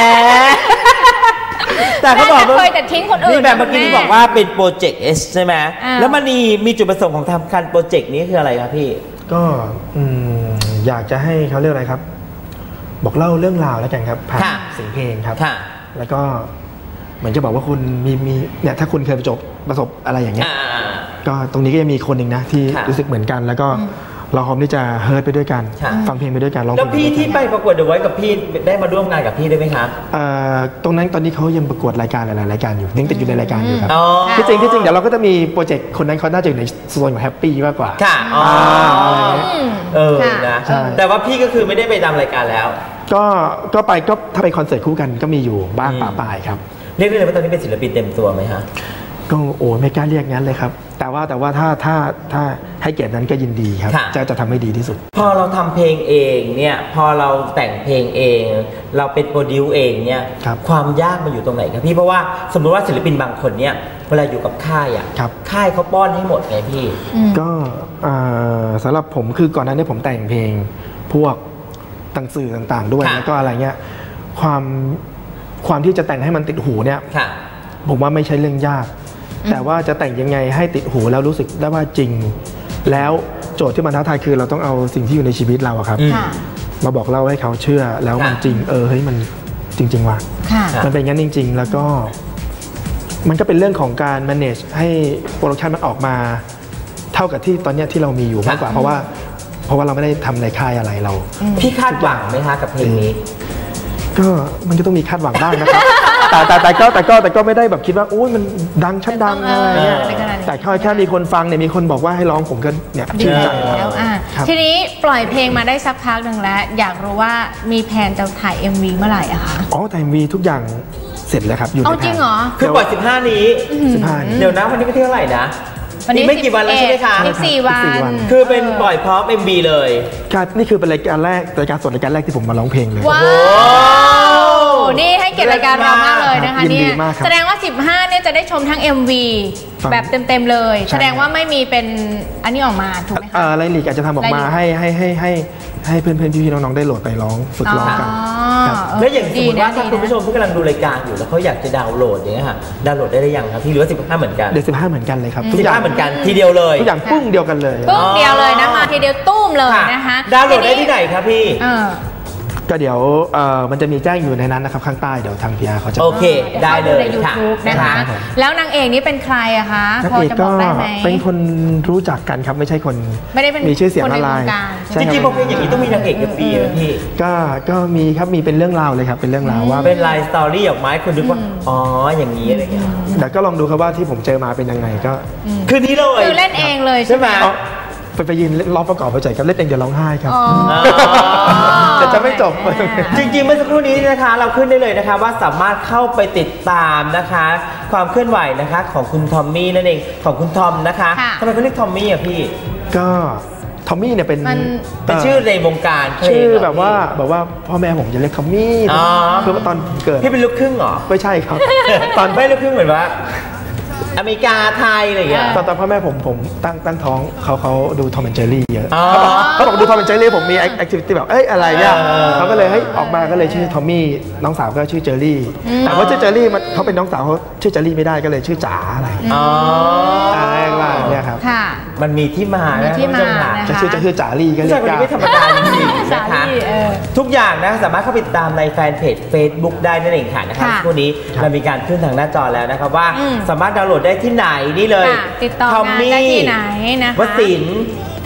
แต่เขาบอกว่านี่แบบเมื่อกี้ที่บอกว่าเป็นโปรเจกต์ S ใช่ไหมแล้วมันมีมีจุดประสงค์ของทำการโปรเจกต์นี้คืออะไรครับพี่ก็อยากจะให้เขาเรียกอะไรครับบอกเล่าเรื่องราวแล้วกันครับผ่านเสียงเพลงครับแล้วก็เหมือนจะบอกว่าคุณมีมีเนี่ยถ้าคุณเคยประสบประสบอะไรอย่างเงี้ยก็ตรงนี้ก็ยังมีคนหนึ่งนะที่รู้สึกเหมือนกันแล้วก็เราพร้อมที่จะเฮิร์ตไปด้วยกันฟังเพลงไปด้วยกันร้องเพลงแล้วพี่ที่ไปประกวดเดอะไวท์กับพี่ได้มาร่วมงานกับพี่ได้ไหมครับตรงนั้นตอนนี้เขายังประกวดรายการหลายๆรายการอยู่ยังติดอยู่ในรายการอยู่ครับที่จริงที่จริงเดี๋ยวเราก็จะมีโปรเจกต์คนนั้นเขาน่าจะอยู่ในโซนของแฮปปี้มากกว่าค่ะอ๋อเออนะแต่ว่าพี่ก็คือไม่ได้ไปตามรายการแล้วก็ก็ไปก็ถ้าไปคอนเสิร์ตคู่กันก็มีอยู่บ้างป่าปลายครับเรียกได้เลยว่าตอนนี้เป็นศิลปินเต็มตัวไหมฮะก็โอ้ไม่กล้าเรียกงั้นเลยครับแต่ว่าแต่ว่าถ้าถ้าถ้าให้เกียรตินั้นก็ยินดีครับจะจะทำให้ดีที่สุดพอเราทำเพลงเองเนี่ยพอเราแต่งเพลงเองเราเป็นโปรดิวเองเนี่ยความยากมันอยู่ตรงไหนครับพี่เพราะว่าสมมติว่าศิลปินบางคนเนี่ยเวลาอยู่กับค่ายอ่ะค่ายเขาป้อนให้หมดไงพี่ก็สำหรับผมคือก่อนหน้านี้ผมแต่งเพลงพวกต่างสื่อต่างๆด้วยแล้วก็อะไรเงี้ยความความที่จะแต่งให้มันติดหูเนี่ยผมว่าไม่ใช่เรื่องยากแต่ว่าจะแต่งยังไงให้ติดหูแล้วรู้สึกได้ว่าจริงแล้วโจทย์ที่มันท้าทายคือเราต้องเอาสิ่งที่อยู่ในชีวิตเราครับมาบอกเล่าให้เขาเชื่อแล้วมันจริงเออเฮ้ยมันจริงๆว่ะมันเป็นงั้นจริงๆแล้วก็มันก็เป็นเรื่องของการ manage ให้โปรดักชันมันออกมาเท่ากับที่ตอนนี้ที่เรามีอยู่มากกว่าเพราะว่าเพราะว่าเราไม่ได้ทำในค่ายอะไรเราพี่คาดหวังไหมคะกับเพลงนี้ก็มันก็ต้องมีคาดหวังบ้างนะครับแต่แต่แต่ก็แต่ก็แต่ก็ไม่ได้แบบคิดว่าโอ้ยมันดังชั้นดังอะไรเงี้ยแต่แค่แค่มีคนฟังเนี่ยมีคนบอกว่าให้ร้องผมก็เนี่ยชื่นใจแล้วทีนี้ปล่อยเพลงมาได้สักพักหนึ่งแล้วอยากรู้ว่ามีแผนจะถ่าย เอ็ม วี เมื่อไหร่อะคะอ๋อถ่าย เอ็ม วี ทุกอย่างเสร็จแล้วครับอยู่ในจริงเหรอคือปล่อยสิบห้านี้สิบห้าเดี๋ยวนะวันนี้ไปเที่ยวไหนนะวันนี้ไม่กี่วันแล้วใช่ไหมคะยี่สิบสี่วันคือเป็นปล่อยพร้อม เอ็ม วี เลยครับนี่คือเป็นรายการแรกรายการสดรายการแรกที่ผมมาร้องเพลงเลยว้าวนี่ให้เกียรติรายการเรามากเลยนะคะเนี่ยแสดงว่าสิบห้าเนี่ยจะได้ชมทั้ง เอ็ม วี แบบเต็มๆเลยแสดงว่าไม่มีเป็นอันนี้ออกมาถูกไหมคะอะไรหลีกอาจจะทำออกมาให้ให้ให้ให้ให้เพื่อนๆพี่ๆน้องๆได้โหลดไปร้องฝึกร้องกันแล้วอย่างสมมติว่าถ้าคุณผู้ชมที่กำลังดูรายการอยู่แล้วเขาอยากจะดาวน์โหลดอย่างเงี้ยค่ะดาวน์โหลดได้หรือยังครับพี่หรือว่าสิบห้าเหมือนกันเดี๋ยวสิบห้าเหมือนกันเลยครับทุกอย่างเหมือนกันทีเดียวเลยทุกอย่างปุ้งเดียวกันเลยปุ้งเดียวเลยนะมาทีเดียวตุ้มเลยนะคะดาวน์โหลดได้ที่ไหนครับพี่ก็เดี๋ยวมันจะมีแจ้งอยู่ในนั้นนะครับข้างใต้เดี๋ยวทางพีอาร์เขาจะโอเคได้เลยใน ยูทูบ นะคะแล้วนางเอกนี้เป็นใครอะคะพอจะบอกได้ไหมเป็นคนรู้จักกันครับไม่ใช่คนไม่ได้เป็นมีชื่อเสียงอะไรจริงๆพวกเพลงอย่างนี้ต้องมีนางเอกกับปีนะพี่ก็ก็มีครับมีเป็นเรื่องราวเลยครับเป็นเรื่องราวว่าเป็นไลฟ์สตอรี่ออกมาให้คุณดูว่าอ๋ออย่างนี้อะไรอย่างเงี้ยเดี๋ยวก็ลองดูครับว่าที่ผมเจอมาเป็นยังไงก็คืนนี้เลยคือเล่นเองเลยใช่ไหมไปไปยืนร้องประกอบไปใจกับเล่นเองเดี๋ยวร้องไห้ครับแต่จะไม่จบจริงๆเมื่อสักครู่นี้นะคะเราขึ้นได้เลยนะคะว่าสามารถเข้าไปติดตามนะคะความเคลื่อนไหวนะคะของคุณทอมมี่นั่นเองของคุณทอมนะคะทำไมเขาเรียกทอมมี่อ่ะพี่ก็ทอมมี่เนี่ยเป็นเป็นชื่อในวงการชื่อแบบว่าแบบว่าพ่อแม่ผมจะเรียกทอมมี่คือว่าตอนเกิดพี่เป็นลูกครึ่งเหรอไม่ใช่ครับตอนไม่ลูกครึ่งเหมือนว่าอเมริกาไทยอะไรอย่างเงี้ยตอนตอนพ่อแม่ผมผมตั้งตั้งท้องเขาเขาดูทอมแอนด์เจอรี่เยอะเขาบอกเขาบอกดูทอมแอนด์เจอรี่ผมมีแอคทิวิตี้แบบเอ้ยอะไรเนี่ยเขาก็เลยให้ออกมาก็เลยชื่อทอมมี่น้องสาวก็ชื่อเจอรี่แต่ว่าชื่อเจอรี่มันเขาเป็นน้องสาวเขาชื่อเจอรี่ไม่ได้ก็เลยชื่อจ๋าอะไรอ๋ออะไรว่าเนี่ยครับมันมีที่มานะที่มาจะชื่อจะชื่อจ๋ารี่ก็เรียกไม่ธรรมดาจริงๆนะคะทุกอย่างนะสามารถเข้าไปติดตามในแฟนเพจ Facebook ได้นั่นเองค่ะนะคะพวกนี้เรามีการขึ้นทางหน้าจอแล้วนะครับว่าสามารถดาวน์โหลดได้ที่ไหนนี่เลยติดต่องานได้ที่ไหนนะคะวสินทร์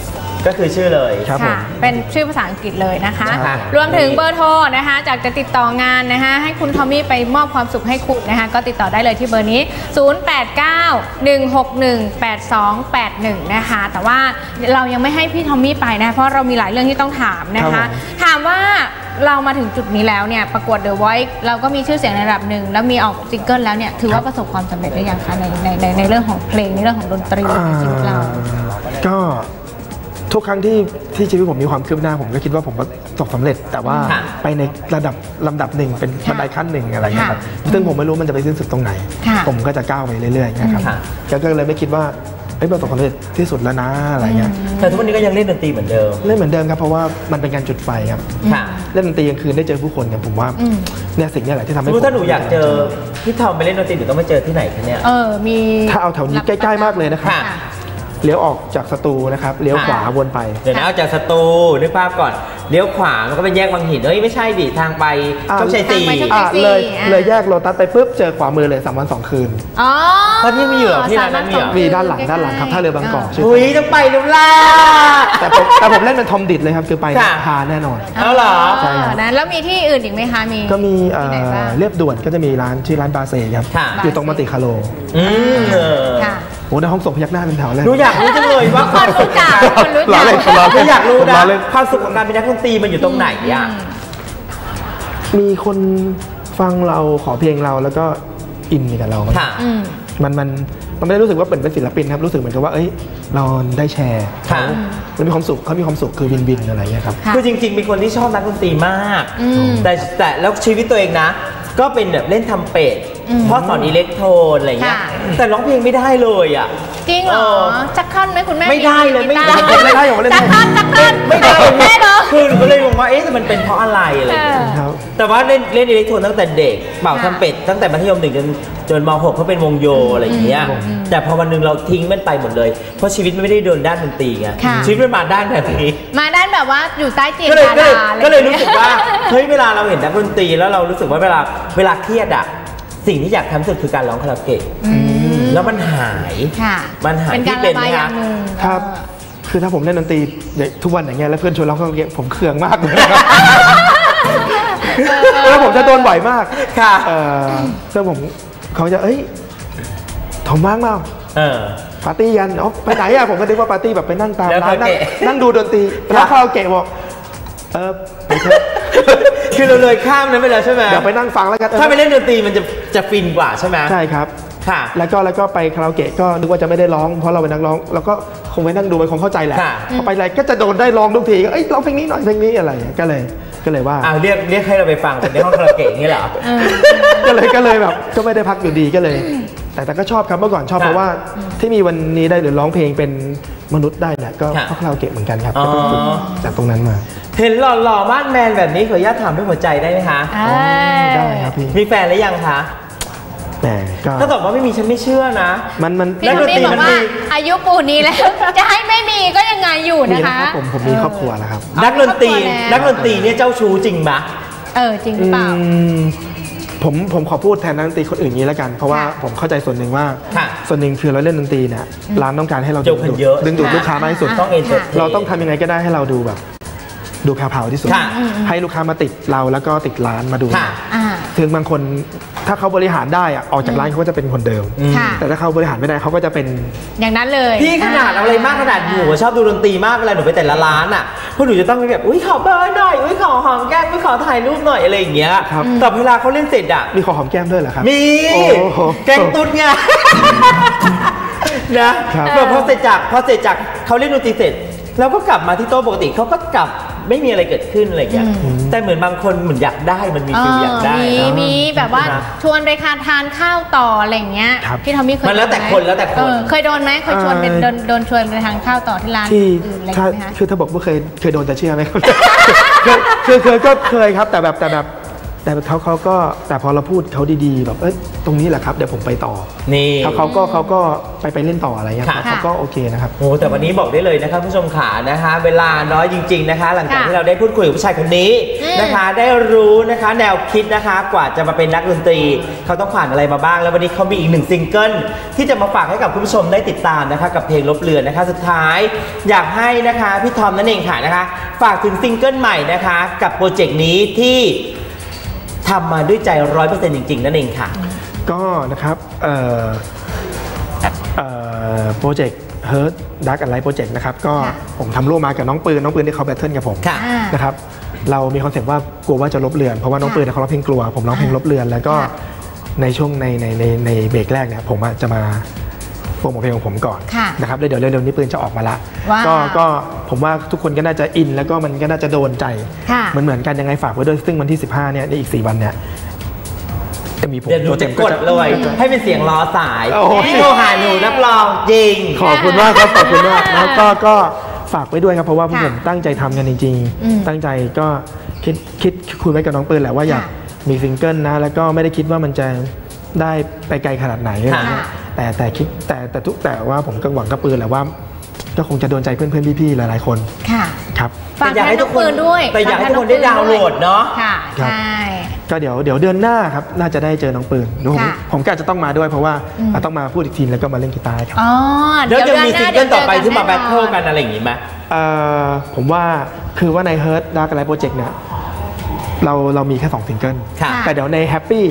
ก็คือชื่อเลยครับผมเป็นชื่อภาษาอังกฤษเลยนะคะรวมถึงเบอร์โทรนะคะจากจะติดต่องานนะคะให้คุณทอมมี่ไปมอบความสุขให้คุณนะคะก็ติดต่อได้เลยที่เบอร์นี้ศูนย์ แปด เก้า หนึ่ง หก หนึ่ง แปด สอง แปด หนึ่งนะคะแต่ว่าเรายังไม่ให้พี่ทอมมี่ไปนะเพราะเรามีหลายเรื่องที่ต้องถามนะคะถามว่าเรามาถึงจุดนี้แล้วเนี่ยประกวด The Voice เราก็มีชื่อเสียงในระดับหนึ่งแล้วมีออกซิงเกิลแล้วเนี่ยถือว่าประสบความสำเร็จหรือยังคะในในในในเรื่องของเพลงในเรื่องของดนตรีในชีวิตเราก็ทุกครั้งที่ที่ชีวิตผมมีความคืบหน้าผมก็คิดว่าผมประสบสำเร็จแต่ว่าไปในระดับลำดับหนึ่งเป็นบันไดขั้นหนึ่งอะไรเงี้ยครับซึ่งผมไม่รู้มันจะไปสิ้นสุดตรงไหนผมก็จะก้าวไปเรื่อยๆนะครับก็เลยไม่คิดว่าประสบความสำเร็จที่สุดแล้วนะอะไรเงี้ยแต่ทุกวันนี้ก็ยังเล่นดนตรีเหมือนเดิมเล่นเหมือนเดิมครับเพราะว่ามันเป็นการจุดไฟครับเล่นดนตรีกลางคืนได้เจอผู้คนเนี่ยผมว่าเนี่ยสิ่งนี้แหละที่ทำให้ถ้าหนูอยากเจอพี่ทอมไปเล่นดนตรีหนูต้องไปเจอที่ไหนคะเนี่ยเออมีถ้าเอาแถวนี้ใกล้ๆมากเลยนะครับเลี้ยวออกจากสตูนะครับเลี้ยวขวาวนไปเดี๋ยวนะเอาจากสตูนึกภาพก่อนเลี้ยวขวามันก็เป็นแยกบางหินเอ้ยไม่ใช่ดิทางไปโชคชัยสี่เลยเลยแยกโลตัสไปปุ๊บเจอขวามือเลยสามวันสองคืนอ๋อตอนนี้มีเหรอที่ร้านนั้นมีมีด้านหลังด้านหลังครับท่าเรือบางกอกอุ้ยต้องไปดูล่ะแต่ผมแต่ผมเล่นเป็นทอมดิดเลยครับคือไปพาแน่นอนเอาเหรอใช่นั้นแล้วมีที่อื่นอีกไหมคะมีก็มีเรียบด่วนก็จะมีร้านชื่อร้านบาเซ่ครับอยู่ตรงมัติคาโลอืมค่ะโอ้ในห้องส่งพยักหน้าเป็นแถวเลยรู้อยากรู้จังเลยว่าคนรู้จักคนรู้จักไม่อยากรู้นะความสุขของการเป็นนักดนตรีมันอยู่ตรงไหนอ่ะมีคนฟังเราขอเพลงเราแล้วก็อินกับเรามันมันมันไม่ได้รู้สึกว่าเป็นเป็นศิลปินครับรู้สึกเหมือนกับว่าเอ้ยเราได้แชร์เขาเรามีความสุขเขามีความสุขคือวินวินอะไรเงี้ยครับคือจริงๆมีคนที่ชอบนักดนตรีมากแต่แต่แล้วชีวิตตัวเองนะก็เป็นแบบเล่นทำเป็ดพ่อสอนอิเล็กโทรนอะไรเงี้ยแต่ร้องเพลงไม่ได้เลยอ่ะจริงเหรอจักขั้นไหมคุณแม่ไม่ได้เลยไม่ได้ไม่ได้อย่างเล่นจักขั้นจักขั้นไม่ได้ไม่ได้คือก็เลยงงว่าเอ๊ะมันเป็นเพราะอะไรอะไรแต่ว่าเล่นเล่นอิเล็กโทรนตั้งแต่เด็กเป่าทำเป็ดตั้งแต่มัธยมหนึ่งจนจนม.หกเขาเป็นวงโยอะไรอย่างเงี้ยแต่พอวันนึงเราทิ้งมันไปหมดเลยเพราะชีวิตมันไม่ได้เดินด้านดนตรีไงชีวิตมันมาด้านแบบนี้มาด้านแบบว่าอยู่ใต้เตียงดาราก็เลยรู้สึกว่าเฮ้ยเวลาเราเห็นนักดนตรีแล้วเรารู้สึกว่าเวลาเวลาเครียดอ่ะสิ่งที่อยากทำสุดคือการร้องคาราโอเกะแล้วมันหายมันหายที่เป็นนะคะครับคือถ้าผมเล่นดนตรีทุกวันอย่างเงี้ยแล้วเพื่อนชวนร้องคาราโอเกะผมเคืองมากเลยแล้วผมจะโดนบ่อยมากค่ะเพื่อนผมเขาจะเอ้ยถมมากมาปาร์ตี้ยันอ๋อไปไหนอะผมก็นึกว่าปาร์ตี้แบบไปนั่งตามร้านนั่งดูดนตรีแล้วคาราโอเกะบอกเออคือเราเลยข้ามนั้นไปแล้วใช่ไหมเดี๋ยวไปนั่งฟังแล้วกันถ้าไปเล่นดนตรีมันจะจะฟินกว่าใช่ไหมใช่ครับค่ะแล้วก็แล้วก็ไปคาราโอเกะก็นึกว่าจะไม่ได้ร้องเพราะเราเป็นนักร้องแล้วก็คงไปนั่งดูไปคงเข้าใจแหละพอไปอะไรก็จะโดนได้ร้องทุกทีก็เอ้ยร้องเพลงนี้หน่อยเพลงนี้อะไรก็เลยก็เลยว่าอ้าวเรียกเรียกให้เราไปฟังในห้องคาราโอเกะนี่เหรอก็เลยก็เลยแบบก็ไม่ได้พักอยู่ดีก็เลยแต่แต่ก็ชอบครับเมื่อก่อนชอบเพราะว่าที่มีวันนี้ได้หรือร้องเพลงเป็นมนุษย์ได้เนี่ยก็คาราโอเกะเหมือนกันครับก็ต้องฝึกจากตรงนั้นมาเห็นหล่อๆมาดแมนแบบนี้ขออนุญาตถามด้วยหัวใจได้ไหมคะได้ครับพี่มีแฟนหรือยังคะแหมก็ถ้าตอบว่าไม่มีฉันไม่เชื่อนะมันมันแล้วดนตรีมันมีอายุปูนี้แล้วจะให้ไม่มีก็ยังไงอยู่นะคะผมผมมีครอบครัวแล้วครับนักดนตรีนักดนตรีเนี่ยเจ้าชู้จริงปะเออจริงเปล่าผมผมขอพูดแทนนักดนตรีคนอื่นนี้แล้วกันเพราะว่าผมเข้าใจส่วนหนึ่งว่าส่วนหนึ่งคือเราเล่นดนตรีเนี่ยร้านต้องการให้เราดึงดูดดึงดูดลูกค้ามากที่สุดเราต้องทำยังไงก็ได้ให้เราดูแบบดูแผ่วๆที่สุดให้ลูกค้ามาติดเราแล้วก็ติดร้านมาดูถึงบางคนถ้าเขาบริหารได้อะออกจากร้านเขาก็จะเป็นคนเดิมแต่ถ้าเขาบริหารไม่ได้เขาก็จะเป็นอย่างนั้นเลยพี่ขนาดอะไรมากขนาดหนูชอบดูดนตรีมากเวลาหนูไปแต่ละร้านอ่ะพวกหนูจะต้องแบบอุ้ยขอเบอร์หน่อยอุ้ยขอหอมแก้มอุ้ยขอถ่ายรูปหน่อยอะไรอย่างเงี้ยแต่เวลาเขาเล่นเสร็จอ่ะมีขอหอมแก้มด้วยเหรอครับมีแกงตุ๊ดไงนะแบบพอเสร็จจากพอเสร็จจากเขาเล่นดนตรีเสร็จแล้วก็กลับมาที่โต๊ะปกติเขาก็กลับไม่มีอะไรเกิดขึ้นอะไรอย่างเงี้ยแต่เหมือนบางคนเหมือนอยากได้มันมีฟิลอยากได้มีมีแบบว่าชวนไปทานข้าวต่ออะไรอย่างเงี้ยพี่ทอมมี่เคยมันแล้วแต่คนแล้วแต่คนเคยโดนไหมเคยชวนเป็นโดนโดนชวนไปทานข้าวต่อที่ร้านอื่นอะไรไหมคะคือถ้าบอกว่าเคยเคยโดนจะเชื่อไหมครับคือคือก็เคยครับแต่แบบแต่แบบแต่เขาเขาก็แต่พอเราพูดเขาดีๆแบบเอ้ยตรงนี้แหละครับเดี๋ยวผมไปต่อนี่เขาเขาก็เขาก็ไปไปเล่นต่ออะไรเงี้ยเขาก็โอเคนะครับโอ้แต่วันนี้บอกได้เลยนะครับผู้ชมขานะคะเวลาน้อยจริงๆนะคะหลังจากที่เราได้พูดคุยกับผู้ชายคนนี้นะคะได้รู้นะคะแนวคิดนะคะกว่าจะมาเป็นนักดนตรีเขาต้องผ่านอะไรมาบ้างแล้ววันนี้เขามีอีกหนึ่งซิงเกิลที่จะมาฝากให้กับคุณผู้ชมได้ติดตามนะคะกับเพลงลบเลือนนะคะสุดท้ายอยากให้นะคะพี่ทอมนั่นเองค่ะนะคะฝากถึงซิงเกิลใหม่นะคะกับโปรเจกต์นี้ที่ทำมาด้วยใจร้อยเปอร์เซ็นต์จริงๆนั่นเองค่ะก็นะครับเอ่อเอ่อโปรเจกต์ Hurt Dark and Light Project นะครับก็ผมทำร่วมมากับน้องปืนน้องปืนที่เขาแบทเทิลกับผมนะครับเรามีคอนเซ็ปต์ว่ากลัวว่าจะลบเลือนเพราะว่าน้องปืนเขาร้องเพลงกลัวผมร้องเพลงลบเลือนแล้วก็ในช่วงในในในในเบรกแรกเนี่ยผมจะมาโปรโมทเพลงของผมก่อนนะครับแล้วเดี๋ยวเร็วๆนี้ปืนจะออกมาละก็ก็ผมว่าทุกคนก็น่าจะอินแล้วก็มันก็น่าจะโดนใจเหมือนเหมือนกันยังไงฝากไว้ด้วยซึ่งวันที่สิบห้าเนี่ยในอีกสี่วันเนี่ยจะมีผมเดี๋ยวหนูจะกดเลยให้เป็นเสียงล้อสายที่โทรหาหนูรับรองจริงขอบคุณมากครับขอบคุณมากแล้วก็ก็ฝากไว้ด้วยครับเพราะว่าผมตั้งใจทำกันจริงๆตั้งใจก็คิดคิดคุยไว้กับน้องปืนแหละว่าอยากมีซิงเกิลนะแล้วก็ไม่ได้คิดว่ามันจะได้ไปไกลขนาดไหนแต่แต่คิดแต่แต่ทุกแต่ว่าผมก็หวังกับปืนแหละว่าก็คงจะโดนใจเพื่อนๆพี่ๆหลายๆคนค่ะครับฝากให้ทุกคนด้วยแต่อยากให้ทุกคนได้ดาวน์โหลดเนาะค่ะใช่ก็เดี๋ยวเดี๋ยวเดือนหน้าครับน่าจะได้เจอน้องปืนผมผมก็จะต้องมาด้วยเพราะว่าต้องมาพูดอีกทีแล้วก็มาเล่นกีตาร์ครับอ๋อเดี๋ยวจะมีซิงเกิลต่อไปที่มาแบทเทิลกันอะไรอย่างงี้ไหมเอ่อผมว่าคือว่าใน Hurt Dark and Light Project เนี่ยเราเรามีแค่สองซิงเกิลแต่เดี๋ยวใน Happy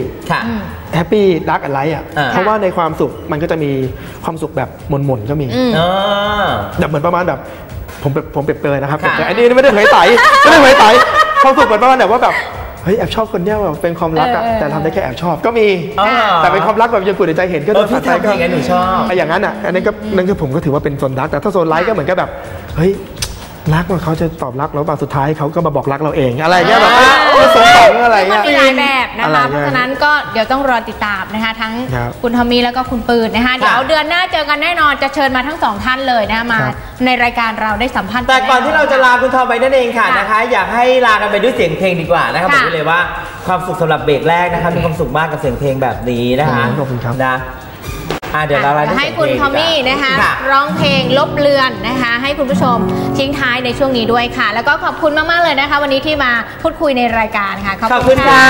Happy Dark and Light อ่ะเพราะว่าในความสุขมันก็จะมีความสุขแบบหม่นๆก็มีแบบเหมือนประมาณแบบผมผมเปรียบเปรยนะครับอันนี้ไม่ได้เผยไตไม่ได้เผยไตความสุขเหมือนประมาณแบบว่าแบบเฮ้ยแอบชอบคนเนี้ยแบบเป็นความรักอะแต่ทำได้แค่แอบชอบก็มีแต่เป็นความรักแบบยังกุ่นในใจเห็นก็โดนผ่านใจก็อย่างนั้นหนูชอบอย่างนั้นอ่ะอันนี้ก็นั่นคือผมก็ถือว่าเป็นโซนรักแต่ถ้าโซนไลท์ก็เหมือนกับแบบเฮ้ยรักว่าเขาจะตอบรักแล้วป่ะสุดท้ายเขาก็มาบอกรักเราเองอะไรเงี้ยแบบสมหวังอะไรเงี้ยมีหลายแบบนะคะเพราะฉะนั้นก็เดี๋ยวต้องรอติดตามนะคะทั้งคุณทอมมี่แล้วก็คุณปืนนะคะเดี๋ยวเดือนหน้าเจอกันแน่นอนจะเชิญมาทั้งสองท่านเลยนะคะมาในรายการเราได้สัมภาษณ์แต่ก่อนที่เราจะลาคุณทอมไปนั่นเองค่ะนะคะอยากให้ลากันไปด้วยเสียงเพลงดีกว่านะคะบอกเลยว่าความสุขสำหรับเบรกแรกนะคะมีความสุขมากกับเสียงเพลงแบบนี้นะคะขอบคุณครับนะเดี๋ยวเราให้คุณทอมมี่นะคะร้องเพลงลบเลือนนะคะให้คุณผู้ชมทิ้งท้ายในช่วงนี้ด้วยค่ะแล้วก็ขอบคุณมากๆเลยนะคะวันนี้ที่มาพูดคุยในรายการค่ะขอบคุณค่ะ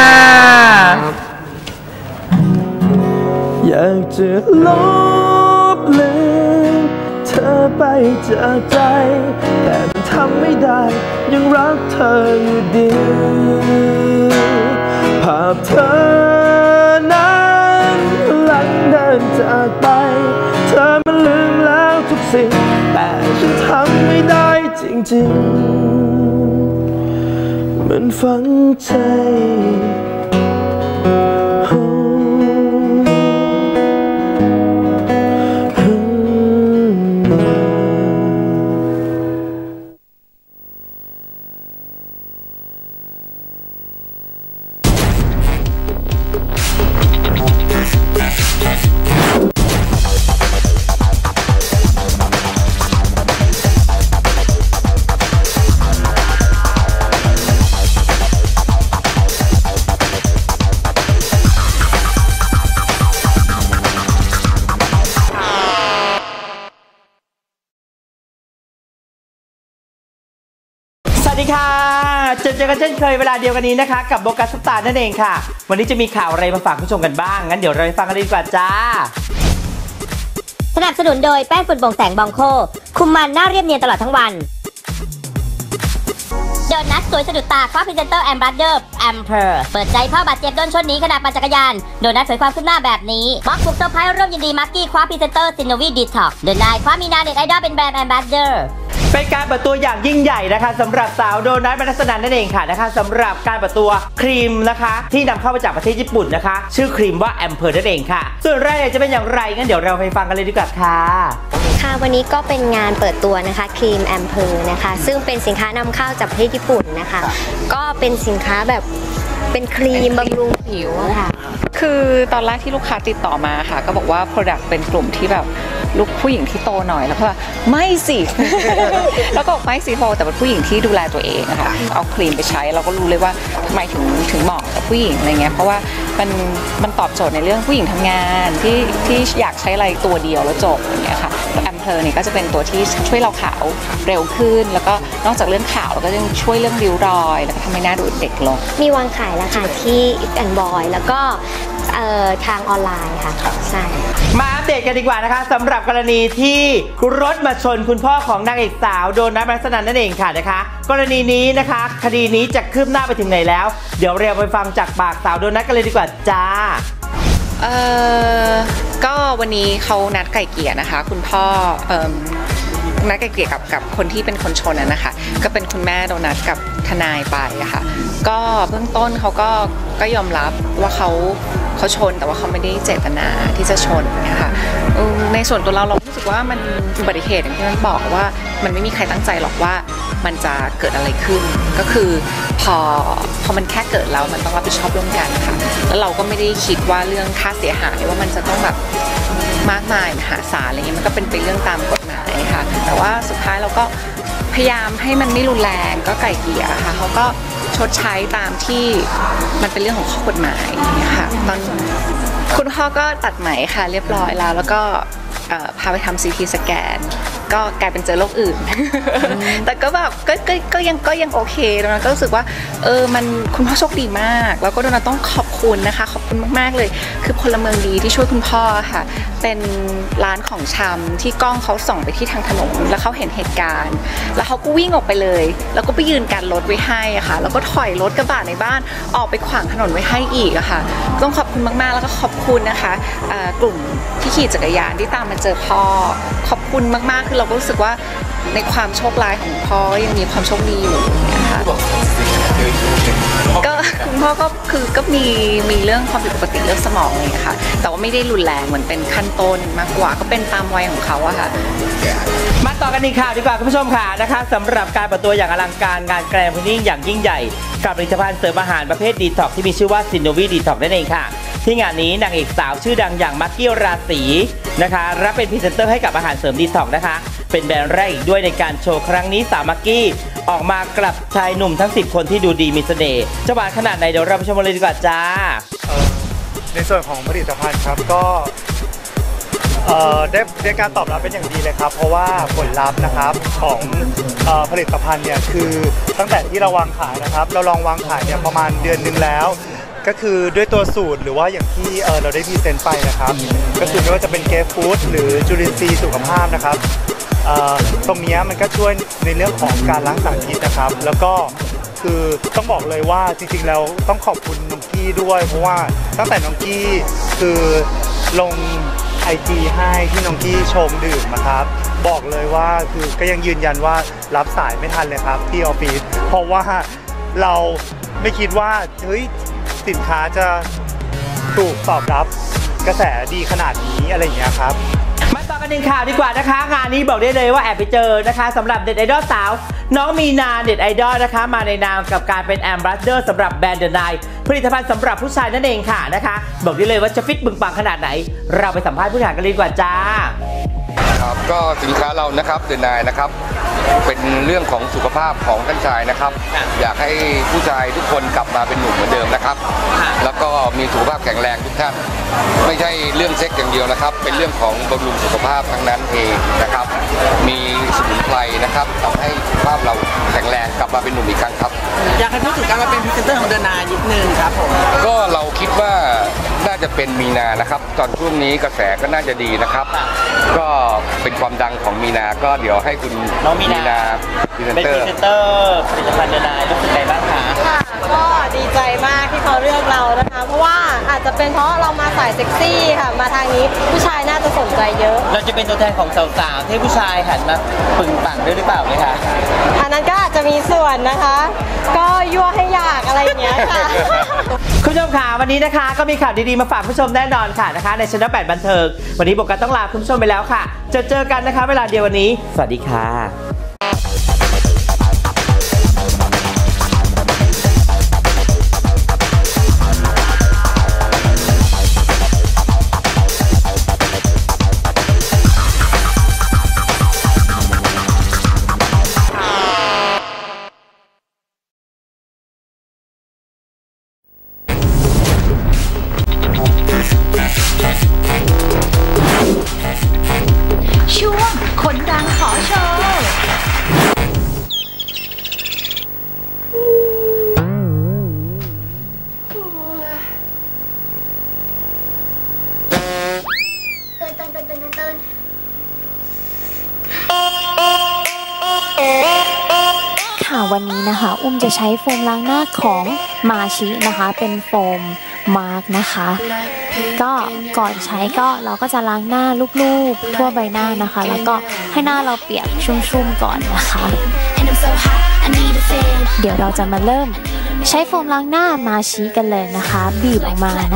อยากจะลบเลือนเธอไปจากใจแต่ทำไม่ได้ยังรักเธออยู่ดีภาพเธอนั้นหลังเดินจากไปเธอมันลืมแล้วทุกสิ่งแต่ฉันทำไม่ได้จริงๆมันฝังใจสวัสดีค่ะเจอเจอกันเช่นเคยเวลาเดียวกันนี้นะคะกับโบกัสสตาร์นั่นเองค่ะวันนี้จะมีข่าวอะไรมาฝากผู้ชมกันบ้างงั้นเดี๋ยวเราไปฟังกันดีกว่าจ้าสนับสนุนโดยแป้งฝุ่นโปร่งแสงบองโคคุมมันหน้าเรียบเนียนตลอดทั้งวันโดนัทสวยสะดุดตาคว้าพรีเซนเตอร์แอมบรัดเดอร์แอมเพอร์เปิดใจพ่อบาดเจ็บโดนชนหนีขณะปั่นจักรยานโดนัทสวยความขึ้นหน้าแบบนี้ม็อกบุกเซอร์ไพรส์ร่วมยินดีมักกี้คว้าพรีเซนเตอร์ซินโนวีดีท็อกเดินนายคว้ามีนาเน็ตไอดอลเป็นแบรนด์แอมบรัดเดอร์เป็นการเปิดตัวอย่างยิ่งใหญ่นะคะสำหรับสาวโดนัทบรรณสนันนั่นเองค่ะนะคะสำหรับการเปิดตัวครีมนะคะที่นำเข้ามาจากประเทศญี่ปุ่นนะคะชื่อครีมว่าแอมเพอร์นั่นเองค่ะส่วนรายละเอียดจะเป็นอย่างไรงั้นเดี๋ยวเราไปฟังกันเลยดีกว่าค่ะค่ะวันนี้ก็เป็นงานเปิดตัวนะคะครีมแอมเพอร์นะคะซึ่งเป็นสินค้านำเข้าจากประเทศญี่ปุ่นนะคะก็เป็นสินค้าแบบเป็นครีมบำรุงผิวค่ะคือตอนแรกที่ลูกค้าติดต่อมาค่ะก็บอกว่า Product เป็นกลุ่มที่แบบลูกผู้หญิงที่โตหน่อยแล้วก็ไม่สิ แล้วก็ไม่สิโตแต่เป็นผู้หญิงที่ดูแลตัวเองค่ะเอาครีมไปใช้เราก็รู้เลยว่าทำไมถึงถึงเหมาะกับผู้หญิงอะไรเงี้ยเพราะว่ามันมันตอบโจทย์ในเรื่องผู้หญิงทำงานที่ที่อยากใช้อะไรตัวเดียวแล้วจบอย่างเงี้ยค่ะแอมเพลเนี่ยก็จะเป็นตัวที่ช่วยเราขาวเร็วขึ้นแล้วก็นอกจากเรื่องขาวเราก็ยังช่วยเรื่องริ้วรอยแล้วก็ทำให้หน้าดูเด็กลงมีวางขายแล้วค่ะที่ If and Boy แล้วก็ทางออนไลน์ค่ะใช่มาอัปเดตกันดีกว่านะคะสำหรับกรณีที่รถมาชนคุณพ่อของนางเอกสาวโดนัท รัตนันนั่นเองค่ะนะคะกรณีนี้นะคะคดีนี้จะคืบหน้าไปถึงไหนแล้วเดี๋ยวเราไปฟังจากปากสาวโดนัทกันเลยดีกว่าจ้าเอ่อก็วันนี้เขานัดไก่เกลี่ยนะคะคุณพ่อเอ่อนัดไก่เกลี่ยกับกับคนที่เป็นคนชนน่ะนะคะก็เป็นคุณแม่โดนัทกับทนายไปอะค่ะก็เบื้องต้นเขาก็ก็ยอมรับว่าเขาเขาชนแต่ว่าเขาไม่ได้เจตนาที่จะชนนะคะในส่วนตัวเราเรารู้สึกว่ามันอุบัติเหตุอย่างที่มันบอกว่ามันไม่มีใครตั้งใจหรอกว่ามันจะเกิดอะไรขึ้นก็คือพอพอมันแค่เกิดแล้วมันต้องรับผิดชอบร่วมกันค่ะแล้วเราก็ไม่ได้คิดว่าเรื่องค่าเสียหายว่ามันจะต้องแบบมากมายมหาศาลอะไรเงี้ยมันก็เป็นไปเรื่องตามกฎหมายค่ะแต่ว่าสุดท้ายเราก็พยายามให้มันไม่รุนแรงก็ไกล่เกลี่ยค่ะเขาก็ชดใช้ตามที่มันเป็นเรื่องของข้อกฎหมายค่ะตอนคุณพ่อก็ตัดไหมค่ะเรียบร้อยแล้วแล้วก็พาไปทำซีทีสแกนก็กลายเป็นเจอโรคอื่น แต่ก็แบบก็ก็ก็ยังก็ยังโอเคโดนัทก็รู้สึกว่าเออมันคุณพ่อโชคดีมากแล้วก็โดนัทต้องขอบคุณนะคะขอบคุณมากๆเลยคือพลเมืองดีที่ช่วยคุณพ่อค่ะเป็นร้านของชำที่กล้องเขาส่องไปที่ทางถนนแล้วเขาเห็นเหตุการณ์แล้วเขาก็วิ่งออกไปเลยแล้วก็ไปยืนกันรถไว้ให้อะค่ะแล้วก็ถอยรถกระบะในบ้านออกไปขวางถนนไว้ให้อีกอะค่ะต้องขอบคุณมากๆแล้วก็ขอบคุณนะคะกลุ่มที่ขี่จักรยานที่ตามมาเจอพ่อขอบคุณมากๆคือเราก็รู้สึกว่าในความโชคร้ายของพ่อยังมีความโชคดีอยู่นะคะก็คุณพ่อก็คือก็มีมีเรื่องความผิดปกติเรื่องสมองอะไรอย่างเงี้ยค่ะแต่ว่าไม่ได้รุนแรงเหมือนเป็นขั้นต้นมากกว่าก็เป็นตามวัยของเขาอะค่ะมาต่อกันอีกข่าวดีกว่าคุณผู้ชมค่ะนะคะสำหรับการเปิดตัวอย่างอลังการงานแกรนด์โอเพนนิ่งอย่างยิ่งใหญ่กับผลิตภัณฑ์เสริมอาหารประเภทดีท็อกที่มีชื่อว่าซินโนวีดีท็อกนั่นเองค่ะที่งานนี้นางเอกสาวชื่อดังอย่างมักกี้ราศีนะคะรับเป็นพรีเซนเตอร์ให้กับอาหารเสริมดีท็อกนะคะเป็นแบรนด์แรกอีกด้วยในการโชว์ครั้งนี้สาวมักกี้ออกมากลับชายหนุ่มทั้งสิบคนที่ดูดีมีเสน่ห์จะหวานขนาดไหนเดี๋ยวเราไปชมกันเลยดีกว่าจ้าในส่วนของผลิตภัณฑ์ครับก็ได้ได้การตอบรับเป็นอย่างดีเลยครับเพราะว่าผลลัพธ์นะครับของผลิตภัณฑ์เนี่ยคือตั้งแต่ที่เราวางขายนะครับเราลองวางขายเนี่ยประมาณเดือนนึงแล้วก็คือด้วยตัวสูตรหรือว่าอย่างที่เราได้พรีเซนต์ไปนะครับก็คือไม่ว่าจะเป็นเกรปฟรุตหรือจุลินทรีย์สุขภาพนะครับตรงนี้มันก็ช่วยในเรื่องของการล้างสารพิษนะครับแล้วก็คือต้องบอกเลยว่าจริงๆแล้วต้องขอบคุณน้องกี้ด้วยเพราะว่าตั้งแต่น้องกี้คือลงไอจีให้ที่น้องกี้ชมดื่มนะครับบอกเลยว่าคือก็ยังยืนยันว่ารับสายไม่ทันเลยครับที่ออฟฟิศเพราะว่าเราไม่คิดว่าเฮ้ยสินค้าจะถูกตอบรับกระแสดีขนาดนี้อะไรอย่างเงี้ยครับมาต่อกันหนึ่งข่าวดีกว่านะคะงานนี้บอกได้เลยว่าแอบไปเจอนะคะสำหรับเด็ดไอดอลสาวน้องมีนาเด็ดไอดอลนะคะมาในนามกับการเป็นแอมบาสเดอร์สำหรับแบรนด์เดอะไนท์ผลิตภัณฑ์สำหรับผู้ชายนั่นเองค่ะนะคะบอกได้เลยว่าจะฟิตบึงปังขนาดไหนเราไปสัมภาษณ์ผู้บริหารกันเลยดีกว่าจ้าครับก็สินค้าเรานะครับเดอะไนท์นะครับเป็นเรื่องของสุขภาพของท่านชายนะครับอยากให้ผู้ชายทุกคนกลับมาเป็นหนุ่มเหมือนเดิมนะครับแล้วก็มีสุขภาพแข็งแรงทุกท่านไม่ใช่เรื่องเซ็กอย่างเดียวนะครับเป็นเรื่องของบำรุงสุขภาพทั้งนั้นเองนะครับมีสมุนไพรนะครับทำให้สุขภาพเราแข็งแรงกลับมาเป็นหนุ่มอีกครั้งครับอยากให้พูดถึงการมาเป็นพรีเซนเตอร์ของเดอะไนท์นิดนึงครับผมก็เราคิดว่าน่าจะเป็นมีนานะครับตอนช่วงนี้กระแสก็น่าจะดีนะครับก็เป็นความดังของมีนาก็เดี๋ยวให้คุณน้องมีนาเป็นพรีเซนเตอร์ผลิตภัณฑ์เดอะไนท์รู้สึกไงบ้างคะค่ะก็ดีใจมากที่เขาเลือกเรานะคะเพราะว่าอาจจะเป็นเพราะเรามาสายเซ็กซี่ค่ะมาทางนี้ผู้ชายน่าจะสนใจเยอะเราจะเป็นตัวแทนของสาวๆที่ผู้ชายหันมาปึงปังด้วยหรือเปล่าไหมคะอันนั้นก็อาจจะมีส่วนนะคะก็ยั่วให้อยากอะไรอย่างเงี้ยค่ะคุณผู้ชมค่ะวันนี้นะคะก็มีข่าวดีๆมาฝากผู้ชมแน่นอนค่ะนะคะในช่องแปดบันเทิงวันนี้โบกัสต้องลาคุณผู้ชมไปแล้วค่ะเจอเจอกันนะคะเวลาเดียววันนี้สวัสดีค่ะช่วงคนดังขอโชว์ค่ะวันนี้นะคะอุ้มจะใช้โฟมล้างหน้าของมาชินะคะเป็นโฟมมาร์กนะคะก็ก่อนใช้ก็เราก็จะล้างหน้าลูบๆทั่วใบหน้านะคะแล้วก็ให้หน้าเราเปียกชุ่มๆก่อนนะคะเดี๋ยวเราจะมาเริ่มใช้โฟมล้างหน้ามาชิกันเลยนะคะบีบออกมานะ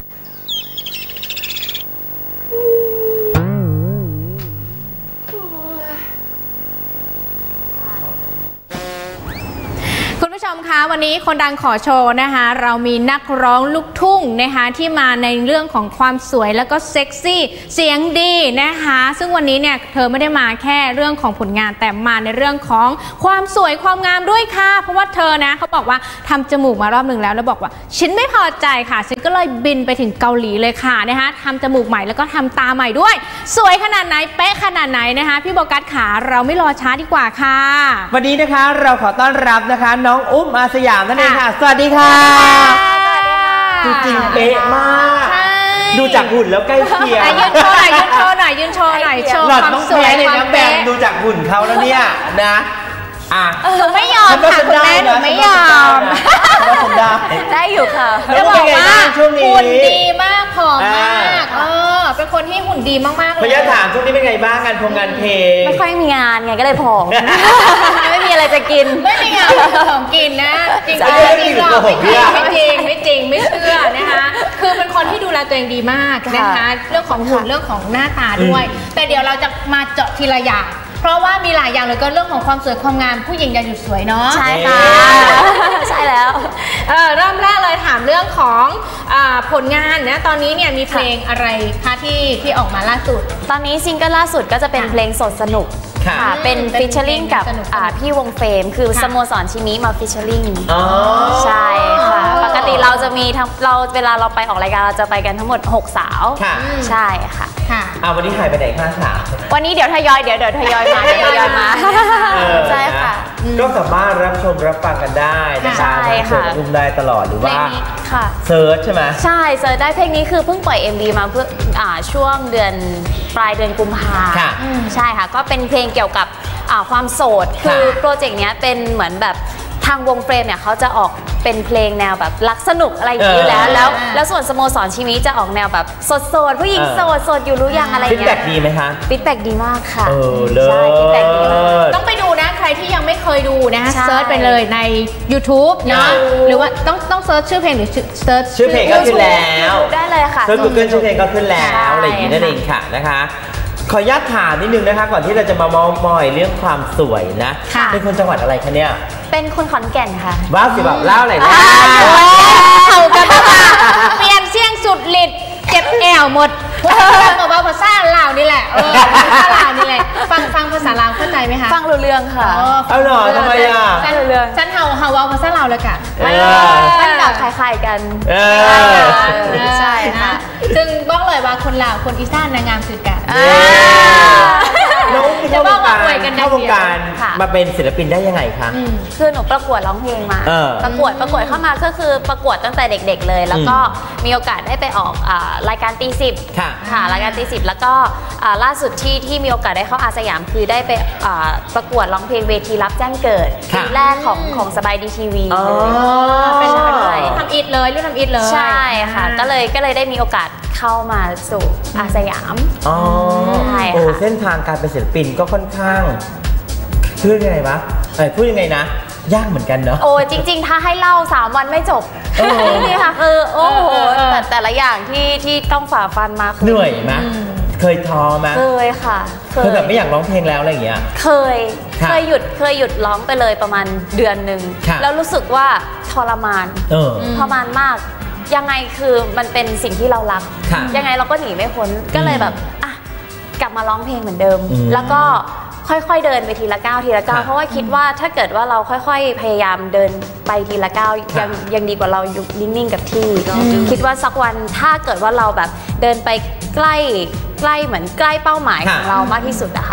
คุณผู้ชมคะวันนี้คนดังขอโชว์นะคะเรามีนักร้องลูกทุ่งนะคะที่มาในเรื่องของความสวยแล้วก็เซ็กซี่เสียงดีนะคะซึ่งวันนี้เนี่ยเธอไม่ได้มาแค่เรื่องของผลงานแต่มาในเรื่องของความสวยความงามด้วยค่ะเพราะว่าเธอนะเขาบอกว่าทำจมูกมารอบหนึ่งแล้วแล้วบอกว่าฉันไม่พอใจค่ะฉันก็เลยบินไปถึงเกาหลีเลยค่ะนะคะทำจมูกใหม่แล้วก็ทำตาใหม่ด้วยสวยขนาดไหนเป๊ะขนาดไหนนะคะพี่โบกัสขาเราไม่รอช้าดีกว่าค่ะวันนี้นะคะเราขอต้อนรับนะคะน้องอุ้มอาสยามนั่นเองค่ะสวัสดีค่ะจริงๆเป๊ะมากดูจากหุ่นแล้วใกล้เคียงยืนโชว์หน่อยยืนโชว์หน่อยยืนโชว์หน่อยโชว์ความสวยความเป๊ะดูจากหุ่นเขาแล้วเนี่ยนะอ่ะหนูไม่ยอมค่ะคุณแม่หนูไม่ยอมได้อยู่ค่ะจะบอกว่าหุ่นดีมากผอมมากเออเป็นคนที่หุ่นดีมากๆเลยพยาถามช่วงนี้เป็นไงบ้างงานพงงานเพลงไม่ค่อยมีงานไงก็เลยผอมไม่มีอะไรจะกินไม่มีงานของกินนะจริงๆจริงๆไม่จริงไม่จริงไม่จริงไม่เชื่อนะคะคือเป็นคนที่ดูแลตัวเองดีมากนะคะเรื่องของหุ่นเรื่องของหน้าตาด้วยแต่เดี๋ยวเราจะมาเจาะทีละอย่างเพราะว่ามีหลายอย่างเลยก็เรื่องของความสวยความงามผู้หญิงอย่าหยุดสวยเนาะใช่ค่ะใช่แล้วเออเริ่มแรกเลยถามเรื่องของอ่าผลงานนะตอนนี้เนี่ยมีเพลงอะไรคะที่ที่ออกมาล่าสุดตอนนี้ซิงเกิลล่าสุดก็จะเป็นเพลงสดสนุกค่ะเป็นฟิชเชอร์ลิงกับพี่วงเฟรมคือสโมสรชิมิมาฟิชเชอร์ลิงใช่ค่ะปกติเราจะมีทั้งเราเวลาเราไปออกรายการเราจะไปกันทั้งหมดหกสาวใช่ค่ะค่ะอ่าวันนี้หายไปไหนคะสาววันนี้เดี๋ยวทยอยเดี๋ยวเดี๋ยวทยอยมาเดี๋ยวทยอยมาใช่ค่ะก็สามารถรับชมรับฟังกันได้นะคะใช่ค่ะอุ้มได้ตลอดหรือว่าค่ะเซิร์ชใช่ไหมใช่เซิร์ชได้เพลงนี้คือเพิ่งปล่อย เอ็ม วี มาเพื่ออ่าช่วงเดือนปลายเดือนกุมภาใช่ค่ะก็เป็นเพลงเกี่ยวกับความโสดคือโปรเจกต์นี้เป็นเหมือนแบบทางวงเฟรมเนี่ยเขาจะออกเป็นเพลงแนวแบบรักสนุกอะไรอย่างนี้แล้วแล้วแล้วส่วนสโมสรชิมิจะออกแนวแบบสดโสดผู้หญิงโสดโสดอยู่รู้ยังอะไรเงี้ยฟีดแบ็กดีไหมคะฟีดแบ็กดีมากค่ะใช่ฟีดแบ็กดีต้องไปดูนะใครที่ยังไม่เคยดูนะเซิร์ชไปเลยใน ยูทูบ เนาะหรือว่าต้องต้องเซิร์ชชื่อเพลงหรือเซิร์ชชื่อเพลงก็ขึ้นแล้วได้เลยค่ะเซิร์ช กูเกิล ชื่อเพลงก็ขึ้นแล้วอะไรอย่างนี้นั่นเองค่ะนะคะขออนุญาตถามนิดนึงนะคะก่อนที่เราจะมามองมอยเรื่องความสวยนะเป็นคนจังหวัดอะไรคะเนี่ยเป็นคนขอนแก่นค่ะว้าวสิแบบเล่าหน่อยนะเขากันบ้างเปลี่ยนเสียงสุดฤทธิ์เจ็บแอวหมดเบาๆภาษาลาวนี่แหละเออภาษาลาวนี่แหละฟังฟังภาษาลาวเข้าใจไหมคะฟังรู้เรื่องค่ะเอาหน่อยทำไมอ่ะฟังรู้เรื่องฉันเฮาเฮาเอาภาษาลาวเลยกันมันแบบคล้ายๆกันใช่ค่ะซึ่งบอกเลยว่าคนลาวคนอีสานนางงามคือกันน้องเข้าวงการเข้าวงการมาเป็นศิลปินได้ยังไงคะคือหนูประกวดร้องเพลงมาประกวดประกวดเข้ามาก็คือประกวดตั้งแต่เด็กๆเลยแล้วก็มีโอกาสได้ไปออกรายการตีสิบค่ะรายการตีสิบแล้วก็ล่าสุดที่ที่มีโอกาสได้เข้าอาสยามคือได้ไปประกวดร้องเพลงเวทีรับแจ้งเกิดปีแรกของของสบายดีทีวีเป็นอะไรทำอิดเลยเรื่องทำอิดเลยใช่ค่ะก็เลยก็เลยได้มีโอกาสเข้ามาสู่อาสยามอ๋อใช่ค่ะเส้นทางการเป็นศิลปินก็ค่อนข้างพูดยังไงวะเอ้ยพูดยังไงนะยากเหมือนกันเนาะโอ้จริงๆถ้าให้เล่าสามวันไม่จบนี่ค่ะคือโอ้โหแต่แต่ละอย่างที่ที่ต้องฝ่าฟันมาเหนื่อยไหมเคยท้อไหมเคยค่ะเคยแบบไม่อยากร้องเพลงแล้วอะไรอย่างเงี้ยเคยเคยหยุดเคยหยุดร้องไปเลยประมาณเดือนหนึ่งแล้วรู้สึกว่าทรมานทรมานมากยังไงคือมันเป็นสิ่งที่เรารักยังไงเราก็หนีไม่พ้นก็เลยแบบอ่ะกลับมาร้องเพลงเหมือนเดิมแล้วก็ค่อยๆเดินไปทีละก้าวทีละก้าวเพราะว่าคิดว่าถ้าเกิดว่าเราค่อยๆพยายามเดินไปทีละก้าวยังยังดีกว่าเราอยู่นิ่งๆกับที่คิดว่าสักวันถ้าเกิดว่าเราแบบเดินไปใกล้ใกล้เหมือนใกล้เป้าหมายของเรามากที่สุดอะค่ะ